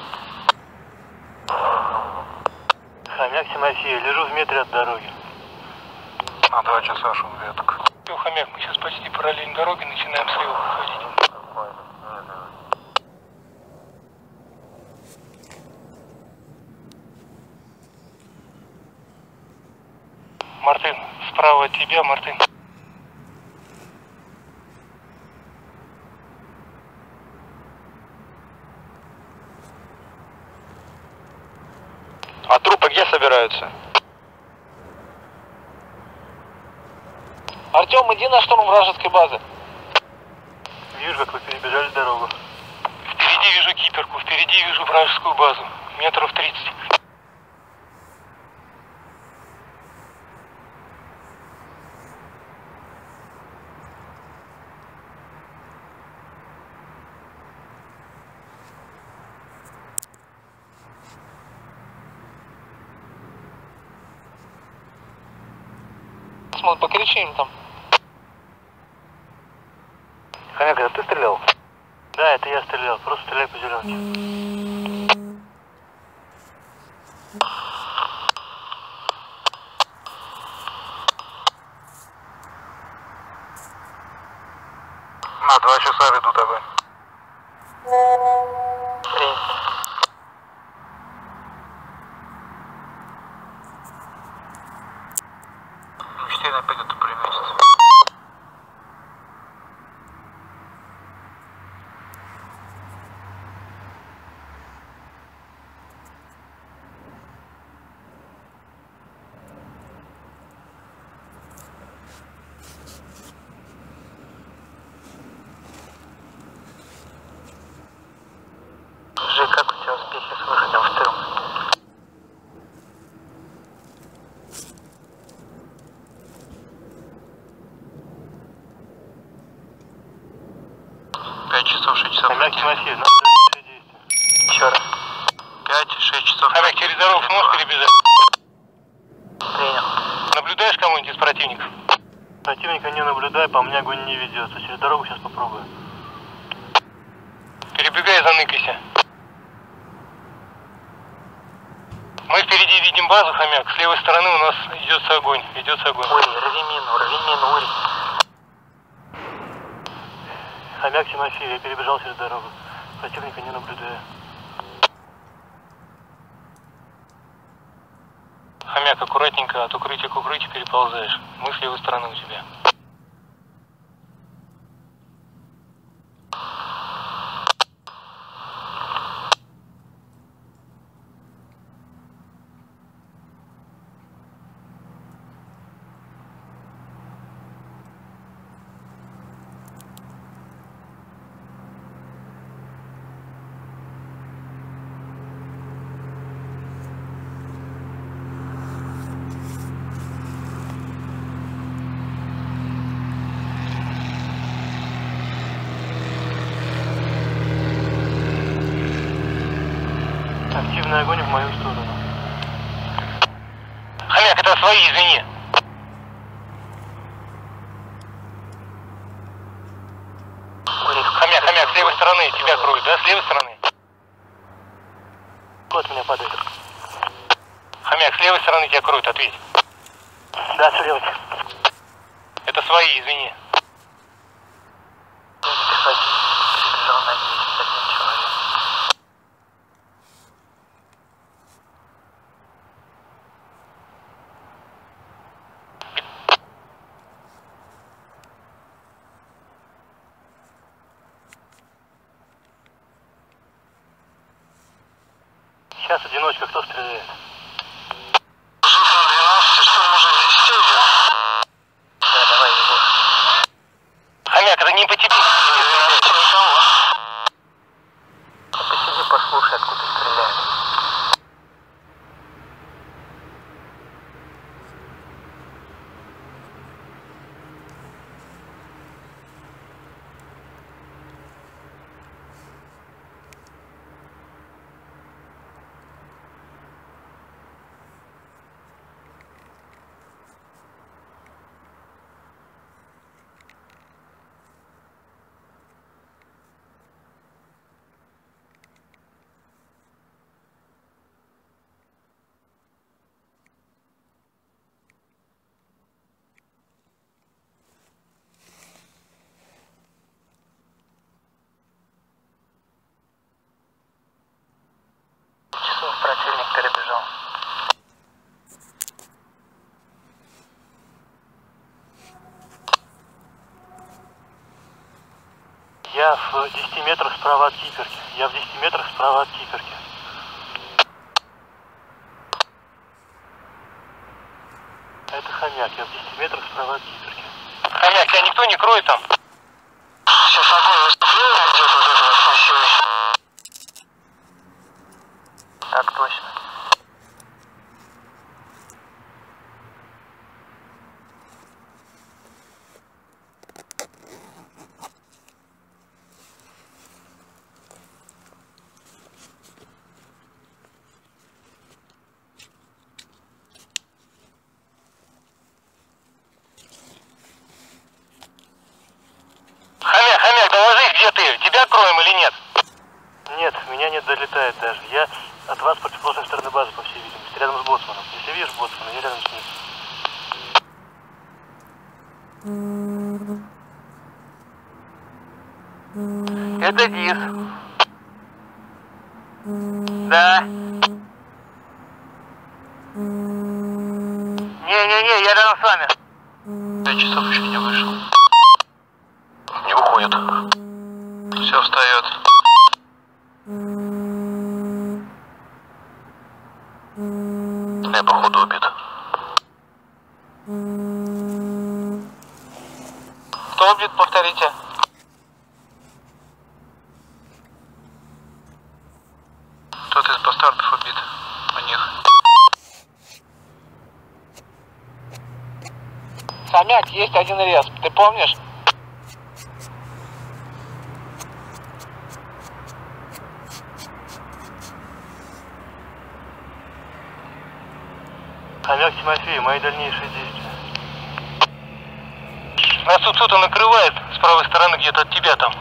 Хомяк, Тимофей, лежу в метре от дороги. На 2 часа шум веток. Хомяк, мы сейчас почти параллельно дороге, начинаем слева выходить. Мартын, справа от тебя, Мартын. А трупы где собираются? Артем, иди на штурм вражеской базы. Вижу, как вы перебежали дорогу. Впереди вижу киперку, впереди вижу вражескую базу. Метров 30. Покричим там. Хомяк, это ты стрелял? Да, это я стрелял. Просто стреляй по зеленке. На 2 часа ведут огонь. Мужчина пойдет и примесится. Жень, как у тебя успехи с выходом в тыл? Хомяк, Тимофей, надо дальнейшие действия. Еще раз. 5-6 часов. Хомяк, через дорогу сможешь перебежать? Принял. Наблюдаешь кого-нибудь из противников? Противника не наблюдай, по мне огонь не ведется. Через дорогу сейчас попробую. Перебегай и заныкайся. Мы впереди видим базу, Хомяк. С левой стороны у нас ведется огонь. Ури, рви мину, Ури. Хомяк, Тимофей, я перебежал через дорогу. Противника не наблюдаю. Хомяк, аккуратненько от укрытия к укрытию переползаешь. Мы с левой стороны у тебя. Активный огонь в мою сторону. Хомяк, это свои, извини. Хомяк, с левой стороны тебя кроют, да? С левой стороны? Кот меня падает. Хомяк, с левой стороны тебя кроют, ответь. Да, что делать? Это свои, извини. Перебежал на 10, 1 человек. Сейчас одиночка, кто стреляет? Жив на 12, что может 10 идет? Да, давай его. Хомяк, это не по тебе. Никого. Посиди, послушай, откуда стреляют. Противник перебежал. Я в 10 метрах справа от киперки. Это Хомяк, я в 10 метрах справа от киперки. никто не кроет там. Сейчас такое выступление идет вот это вот массивное. Так точно. Хомяк, доложи, где ты? Тебя кроем или нет? Нет, меня не долетает даже. Я от вас противоположной стороны базы, по всей видимости, рядом с боцманом. Если видишь боцмана, я рядом с ним. Это ДИС. Да. Не, я рядом с вами. 5 часов еще не вышел. Не выходит. Все встает. Я походу убит. Кто убит, повторите? Кто-то из бастардов убит. У них. Хомяк, есть один респ, ты помнишь? Хомяк Тимофей, мои дальнейшие действия. Нас тут кто-то накрывает с правой стороны, где-то от тебя там.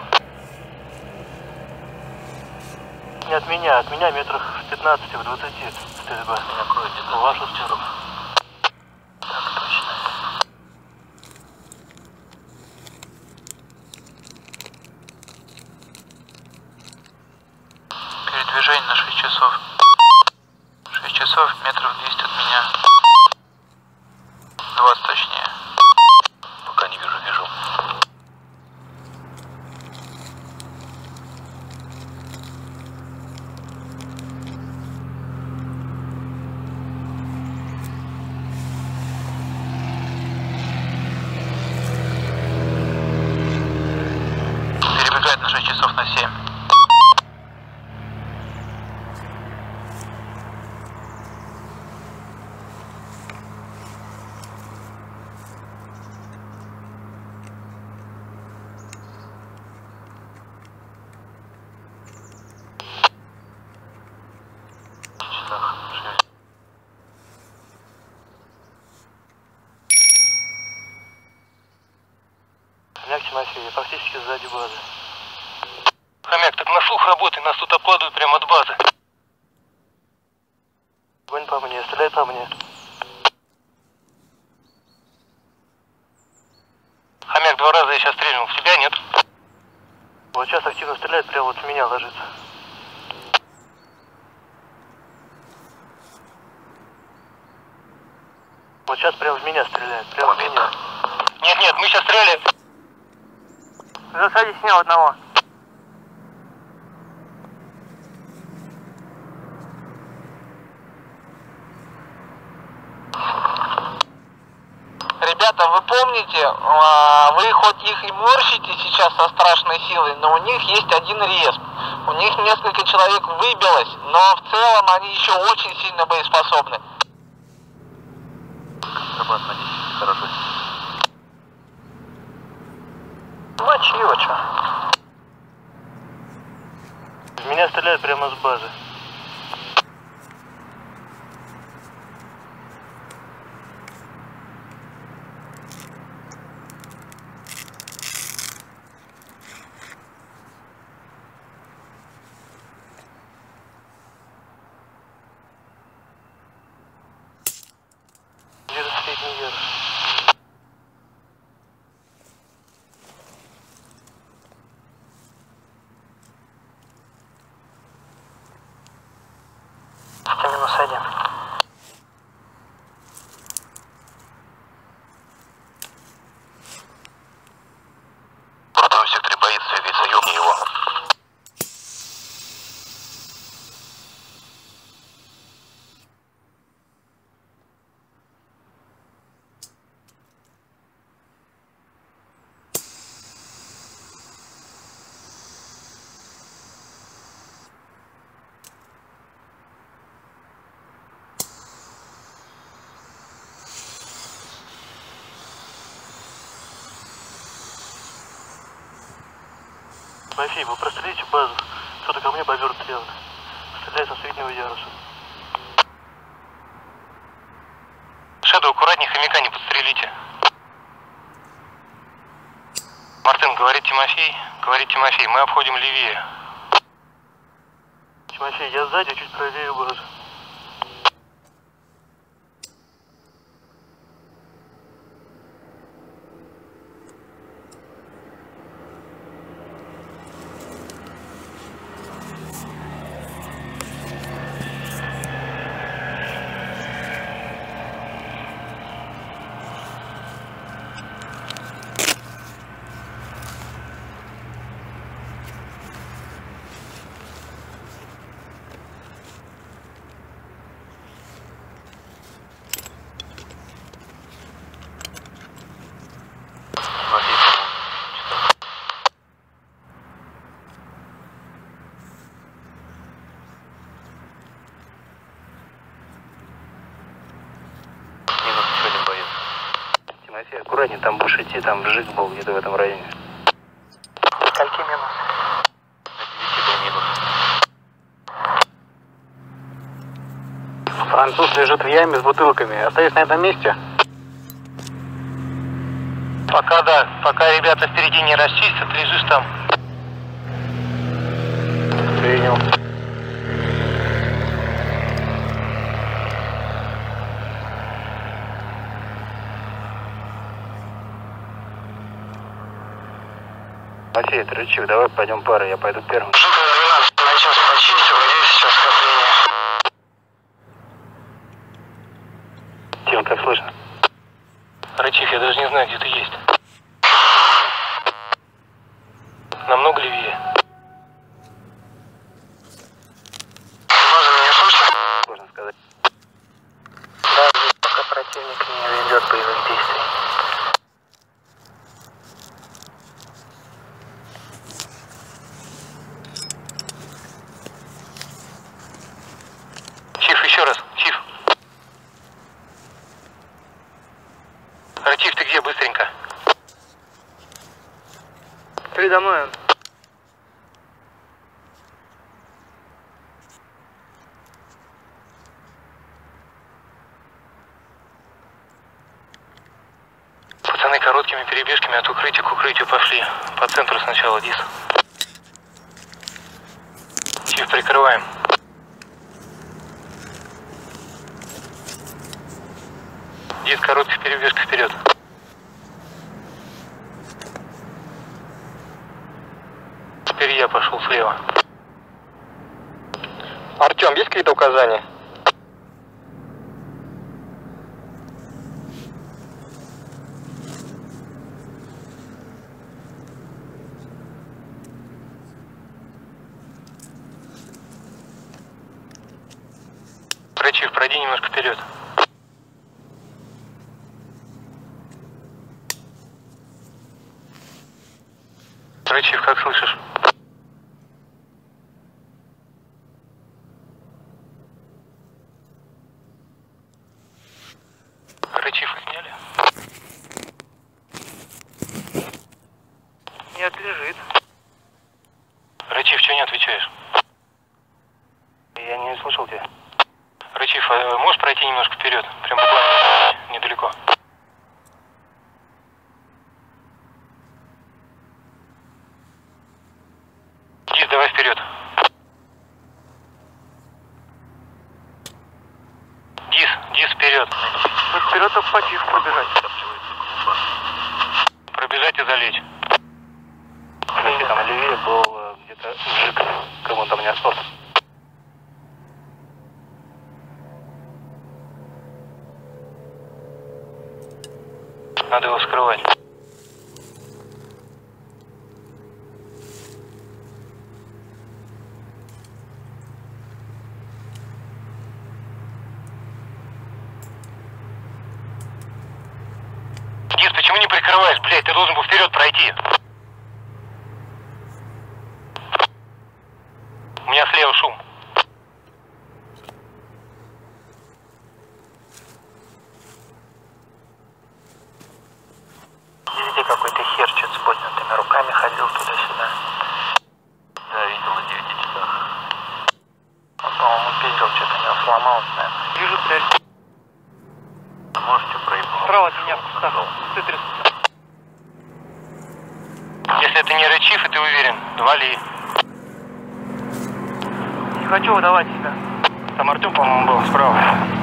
Не от меня метрах в 15, в 20 стрельба. В вашу сторону. Так точно. Передвижение на 6 часов. 6 часов, метров 200 от меня. 20 точнее. Пока не вижу. Перебегает на 6 часов на 7. Хомяк Тимофей, я практически сзади базы. Хомяк, так на слух работай, нас тут обкладывают прямо от базы. Гонь по мне, стреляй по мне. Хомяк, 2 раза я сейчас стрельнул, в тебя нет? Вот сейчас активно стреляет, прямо вот в меня ложится. Вот сейчас прямо в меня стреляет, прямо в меня. Нет, мы сейчас стреляли. Засади снял одного. Ребята, вы помните, вы хоть их и морщите сейчас со страшной силой, но у них есть один респ. У них несколько человек выбилось, но в целом они еще очень сильно боеспособны. Контрабас на 10, хорошо. Мочи его, чё? В меня стреляют прямо с базы. Где-то средний вверх. -1. В ротовом секторе боится, двигается, ёбни его. Тимофей, вы прострелите базу. Кто-то ко мне бобер явно. Стреляет со среднего яруса. Шэдоу, аккуратнее, хомяка не подстрелите. Мартын, говорит Тимофей, мы обходим левее. Тимофей, я сзади, чуть правее базы. Тимофей, аккуратнее, там будешь идти, там вжик был где-то в этом районе. Скольки минус? Француз лежит в яме с бутылками. Остаюсь на этом месте? Пока да, пока ребята впереди не расчистят, лежишь там. Принял. Матвей, Трючик, давай пойдем парой, я пойду первым. Жука 12 на час почистил, где сейчас скопление? Тим, как слышно? Рычив, я даже не знаю, где ты есть. Намного левее. База, меня слышно? Сложно сказать. Да, здесь пока противник не ведет боевых действий. Чиф, еще раз, Чиф. Рычив, ты где, быстренько? Передо мной он. Пацаны короткими перебежками от укрытия к укрытию пошли. По центру сначала, Дис. Чиф, прикрываем. Дис, короткая перебежка вперед. Теперь я пошел слева. Артем, есть какие-то указания? Рычив, пройди немножко вперед. Рычив, как слышишь? Рычив сняли? Нет, лежит. Рычив, что не отвечаешь? Я не слышал тебя. Рычив, а можешь пройти немножко вперед? Прям буквально недалеко. Дис, давай вперед. Дис, вперед. Вперед, а по Чифу пробежать. Пробежать и залечь. Тимофей, там левее был где-то вжик. Кому он там не остался. Надо его скрывать. Дис, почему не прикрываешь, блядь? Ты должен был вперед пройти. У меня слева шум. Везде какой-то хер чуть с поднятыми руками ходил туда-сюда. Если это не Речиф, и ты уверен, вали. Не хочу выдавать себя. Там Артем, по-моему, был справа.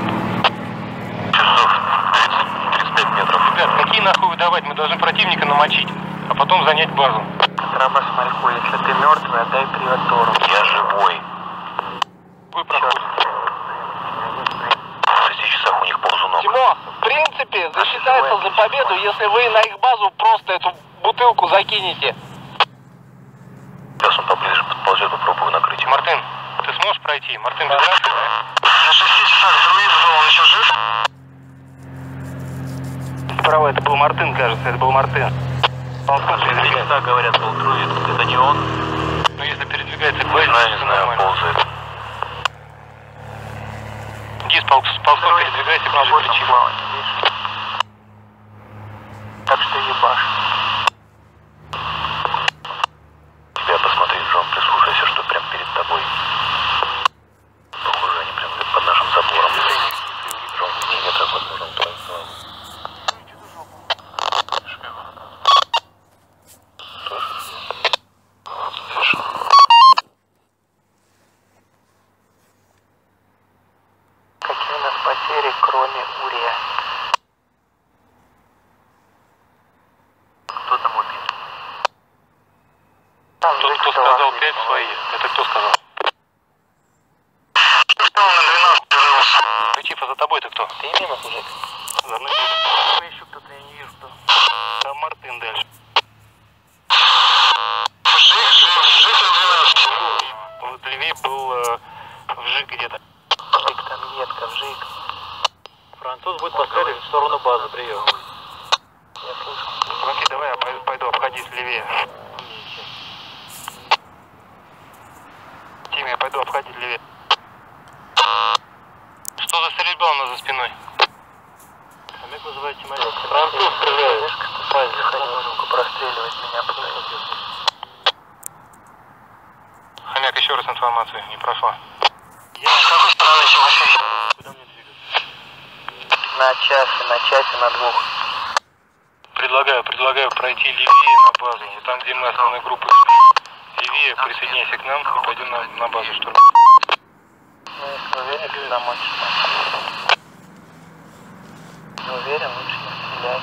Часов 30-35 метров. Ребят, какие нахуй выдавать? Мы должны противника намочить, а потом занять базу. Трабас Мальху, если ты мертвый, отдай привет Тору. Я живой. Вы проходите. В 6 часах у них ползунок. Тимо, в принципе, засчитается за победу, если вы на их базу просто эту бутылку закинете. Сейчас он поближе подползет, попробую накрыть его. Мартын, ты сможешь пройти? Мартын, без рации, да? На 6 часах друид был, он еще жив? Справа это был Мартын, кажется, это был Мартын. Ползком передвигается. Говорят, был друид. Это не он? Ну, если передвигается к Не базе, знаю, не это знаю, нормально. ползает. Гис, ползком передвигайся ближе к Речифу. Так что ебашь. Тебя посмотри, Джон, прислушайся, что прям перед тобой. Похоже, они прям под нашим забором. Джон, 10 метров, возможно, в твою сторону. Какие у нас потери, кроме Урия? Кто там убит? Тот, кто сказал 5 свои, это кто сказал? Что он на 12 рылся? Речиф, а за тобой-то кто? Ты мимо, мужик? За мной Еще кто-то, я не вижу, кто. там Мартын дальше. Жив на 12. Вот левее был вжик где-то. Вжик там едко, вжик. Француз будет подходить в сторону базы, прием. Я слышу. Окей, давай я пойду обходить левее. Тиме, я пойду обходить левее. Что за стрельба у нас за спиной? Хомяк вызывает Тимофей. Француз стреляет. Потихоньку простреливать меня пытается. Хомяк, еще раз информацию, не прошла. С какой стороны, Тимофей? Куда мне двигаться? На часе, на 2. Предлагаю пройти левее на базу. И там, где мы основной группой шли, левее присоединяйся к нам и пойдем на базу штурм. Ну, если уверен, что домой. Не уверен, лучше не стреляй.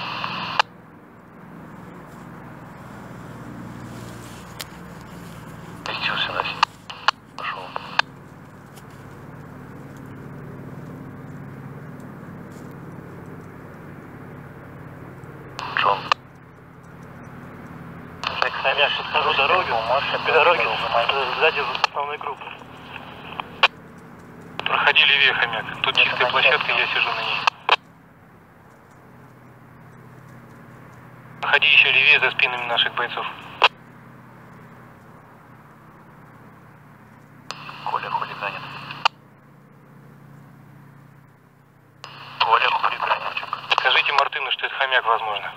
Вместился на сеть. Пошел. Джон. Хомяк, подхожу дороги. По дороге сзади основной группы. Проходи левее, Хомяк. Тут чистая площадка, я сижу на ней. Проходи еще левее за спинами наших бойцов. Коля хулиганит. Коля хулиганчик. Скажите Мартыну, что это Хомяк, возможно.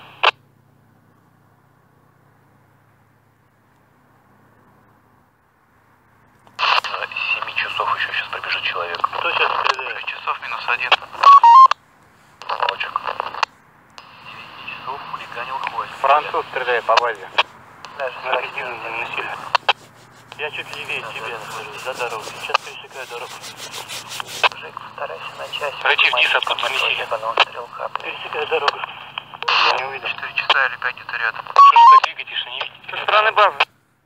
С 7 часов еще сейчас пробежит человек. Кто сейчас стреляет? 6 часов минус 1. Молочек. 9 часов хулиганил хвост. Француз стреляет по базе. Даже Не насилие. Я чуть левее тебя нахожусь, за дорогой. Сейчас пересекаю дорогу. Вжик, старайся на часе. Речиф, Дис, откуда занесили? Стрелка. Пересекаю дорогу. Я не увидел. 4 часа или 5 где-то рядом. Что же так двигаетесь, что не видите? Со стороны базы.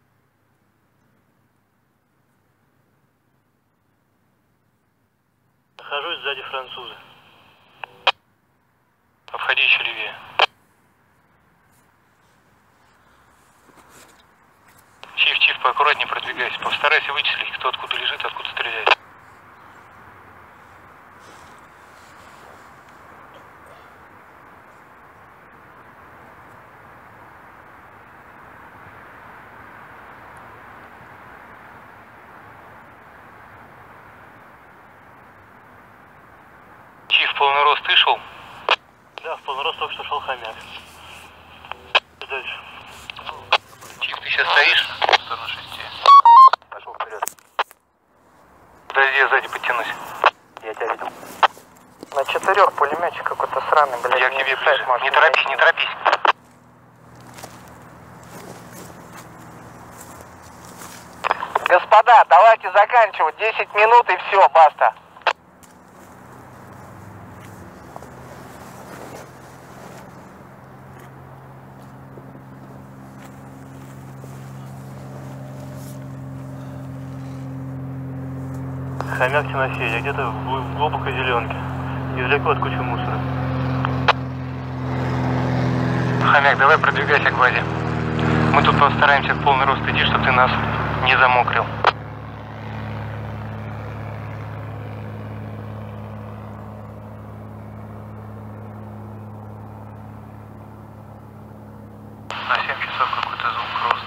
Нахожусь сзади француза. Обходи еще левее. Чиф, поаккуратнее продвигайся. Постарайся вычислить, кто откуда лежит, откуда стреляет. Чиф, в полный рост ты шел? Да, в полный рост только что шел Хомяк. Дальше. Чиф, ты сейчас стоишь? В сторону 6. Пошел вперед. Подожди, я сзади подтянусь. Я тебя видел. На 4 пулеметчик какой-то сраный, блядь. Я к тебе ближе. Не торопись, не торопись. Господа, давайте заканчивать. 10 минут и все, баста. Хомяк Тимофей, я где-то в глубокой зеленке, недалеко от кучи мусора. Хомяк, давай продвигайся к базе. Мы тут постараемся в полный рост идти, чтобы ты нас не замокрил. На 7 часов какой-то звук просто.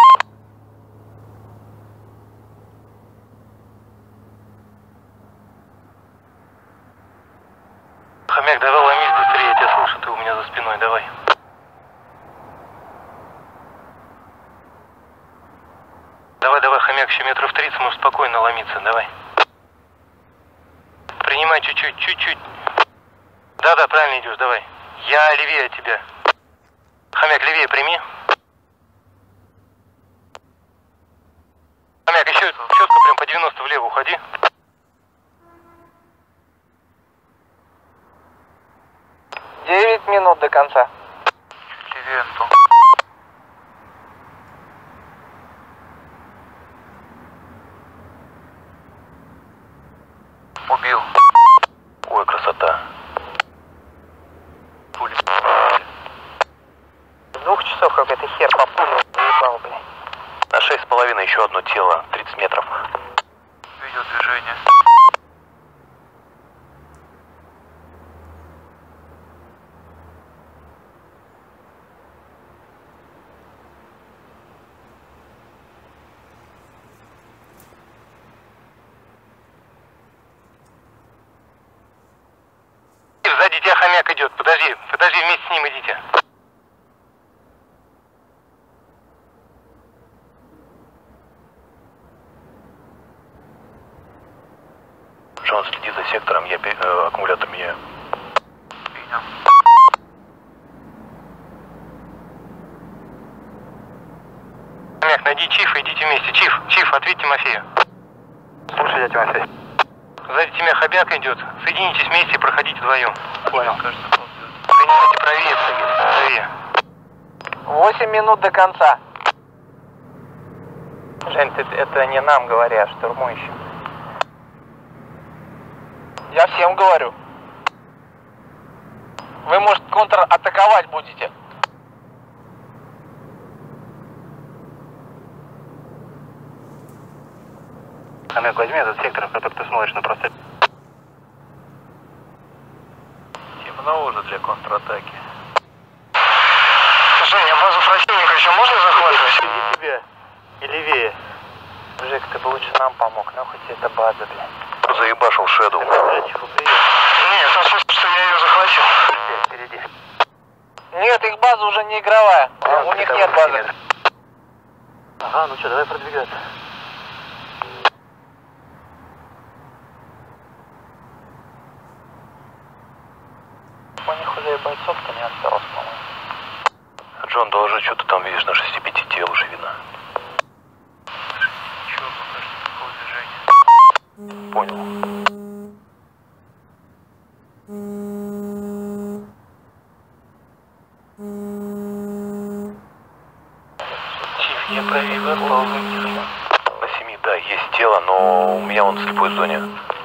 Хомяк, давай ломись быстрее, я тебя слышу, ты у меня за спиной, давай. Давай, хомяк, еще метров 30, можешь спокойно ломиться, давай. Принимай чуть-чуть. Да, правильно идешь, давай. Я левее от тебя. Хомяк, левее прими. Хомяк, еще четко прям по 90 влево уходи. Девять минут до конца. Левее, Антон. Убил. Ой, красота. Пули. С 2 часов какой-то хер по пулю заебал, блин. На 6,5 еще одно тело, 30 метров. Видел движение. Сзади тебя хомяк идет. Подожди, вместе с ним идите. Джон, следи за сектором, я аккумулятор меняю. Принял. Хомяк, найди Чифа, идите вместе. Чиф, ответь Тимофею. Слушай, дядя Тимофей. Сзади тебя хомяк идет. Соединитесь вместе и проходите вдвоем. Понял. Принимайте правее. 8 минут до конца. Жень, это не нам говори, а штурмующим. Я всем говорю. Вы, может, контратаковать будете. Хомяк, возьми этот сектор, в который ты смотришь на проспект. Темно уже для контратаки. Женя, базу противника еще можно захватывать? Иди тебя. И левее. Жек, ты бы лучше нам помог, нахуй тебе эта база, блин. Заебашил Шэдоу. Тихо, привет. Нет, в том смысле, что я ее захватил. Впереди. Нет, их база уже не игровая. У них нет базы. Ага, ну что, давай продвигаться. У них уже и бойцов-то не осталось, по-моему. Джон, доложи, что ты там видишь на 6-5 тел уже видно. Ничего, пока что никакого движения. Понял. Чиф, не прави, выполнить. На 7, да, есть тело, но у меня он в слепой зоне.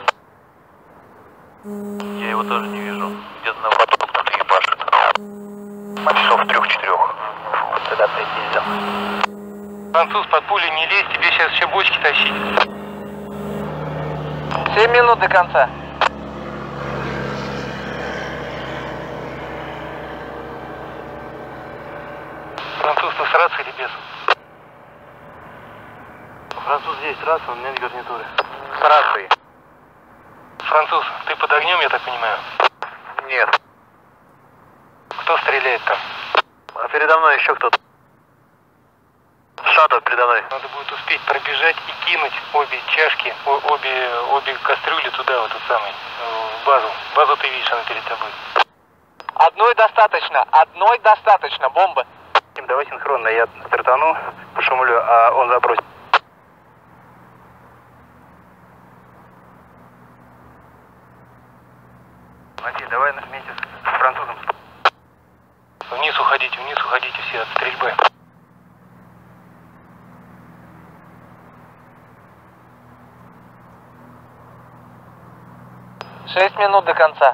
Я его тоже не вижу. Где-то на Потом кто-то ебашит. Часов 3-4. Тогда припиздил. Француз, под пулю не лезь, тебе сейчас еще бочки тащить. 7 минут до конца. Француз, ты с рацией или без? Француз здесь, рация, у меня в гарнитуре. С рацией. Француз, ты под огнем, я так понимаю? Нет. Кто стреляет там? А передо мной еще кто-то. Шаттл передо мной. Надо будет успеть пробежать и кинуть обе чашки, обе кастрюли туда, в этот самый, в базу. Базу ты видишь, она перед тобой. Одной достаточно, бомбы. Давай синхронно, я стартану, пошумлю, а он забросит. 6 минут до конца.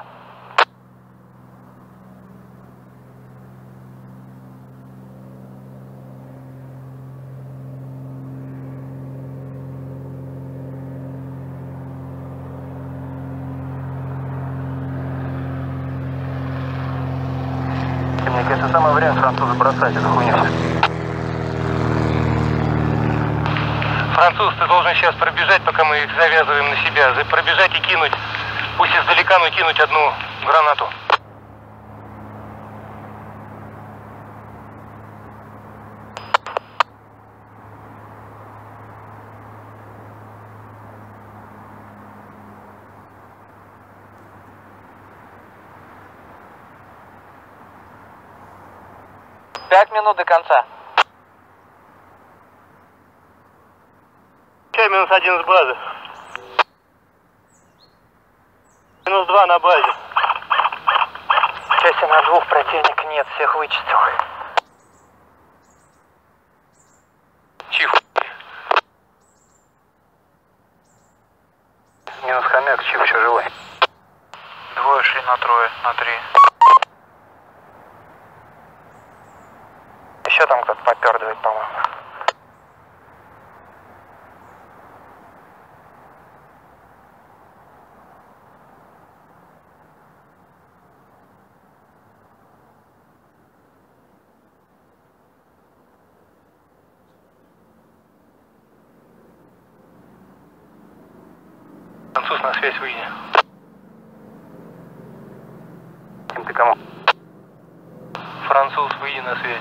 Мне кажется, самое время француза бросать эту хуйню. Француз, ты должен сейчас пробежать, пока мы их завязываем на себя. Пробежать и кинуть, пусть издалека, но кинуть одну гранату. Пять минут до конца. -1 с базы. -2 на базе. Части на 2, противника нет, всех вычистил. Чиф. Минус хомяк, Чиф еще живой. 2 шли на 3, на 3. Еще там кто-то попердывает, по-моему. Француз, на связь выйди. Ты кому? Француз, выйди на связь.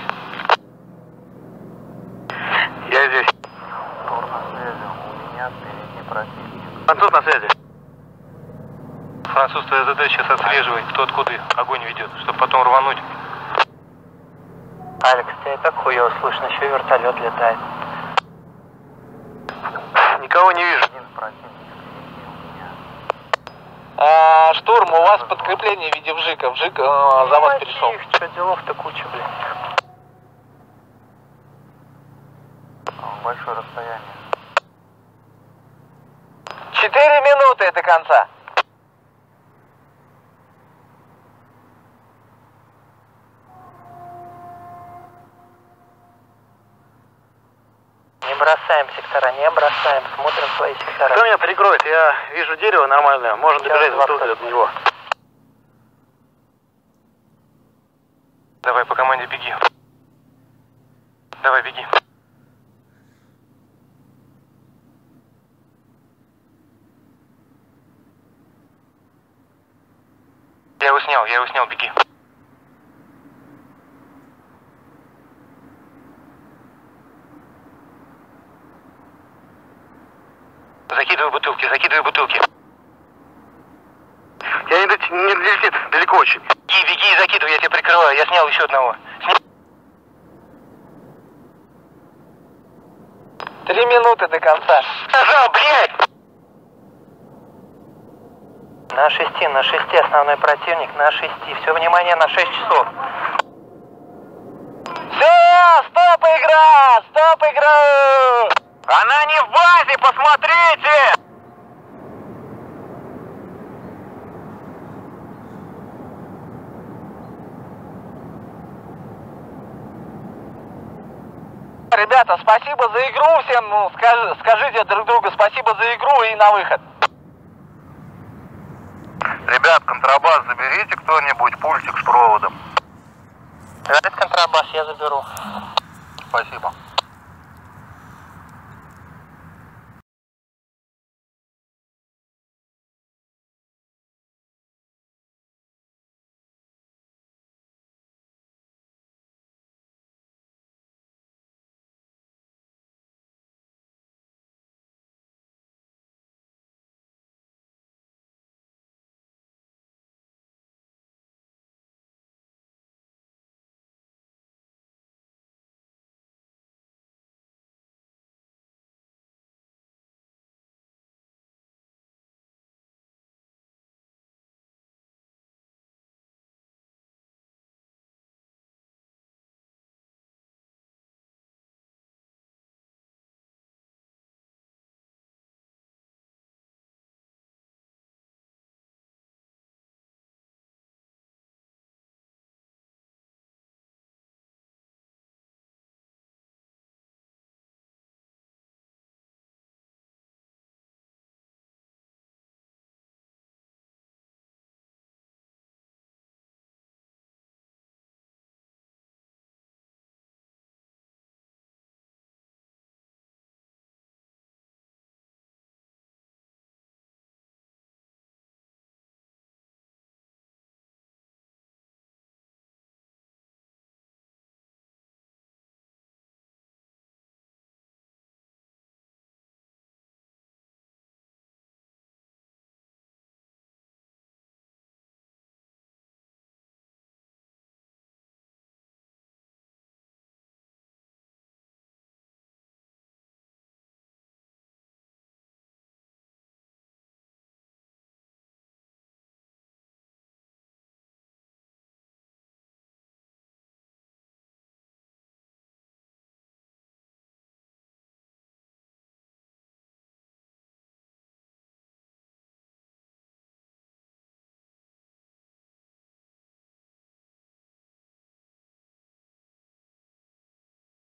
Я здесь. Тур на связи, у меня впереди противник. Француз на связи. Француз, твоя задача сейчас отслеживать, кто откуда огонь ведет, чтобы потом рвануть. Алекс, тебя и так хуёво слышно, еще вертолет летает. Никого не вижу. Штурм, у вас подкрепление в виде вжика. Вжик за вас перешел. Что делов-то куча, блин. Большое расстояние. 4 минуты до конца. Не бросаем сектора, не бросаем, смотрим свои сектора. Кто меня прикроет? Я вижу дерево нормальное, можно добежать до до него. Давай по команде беги. Давай, беги. Я его снял, беги. Закидывай бутылки. Я не летит, далеко очень. Беги и закидывай, я тебя прикрываю. Я снял еще одного. 3 минуты до конца. Нажал, блядь! На 6 основной противник, на 6. Все, внимание, на 6 часов. Все, стоп игра! Она не в базе, посмотрите! Ребята, спасибо за игру всем, ну, скажите друг другу спасибо за игру и на выход. Ребят, контрабас заберите кто-нибудь, пультик с проводом. Контрабас я заберу. Спасибо.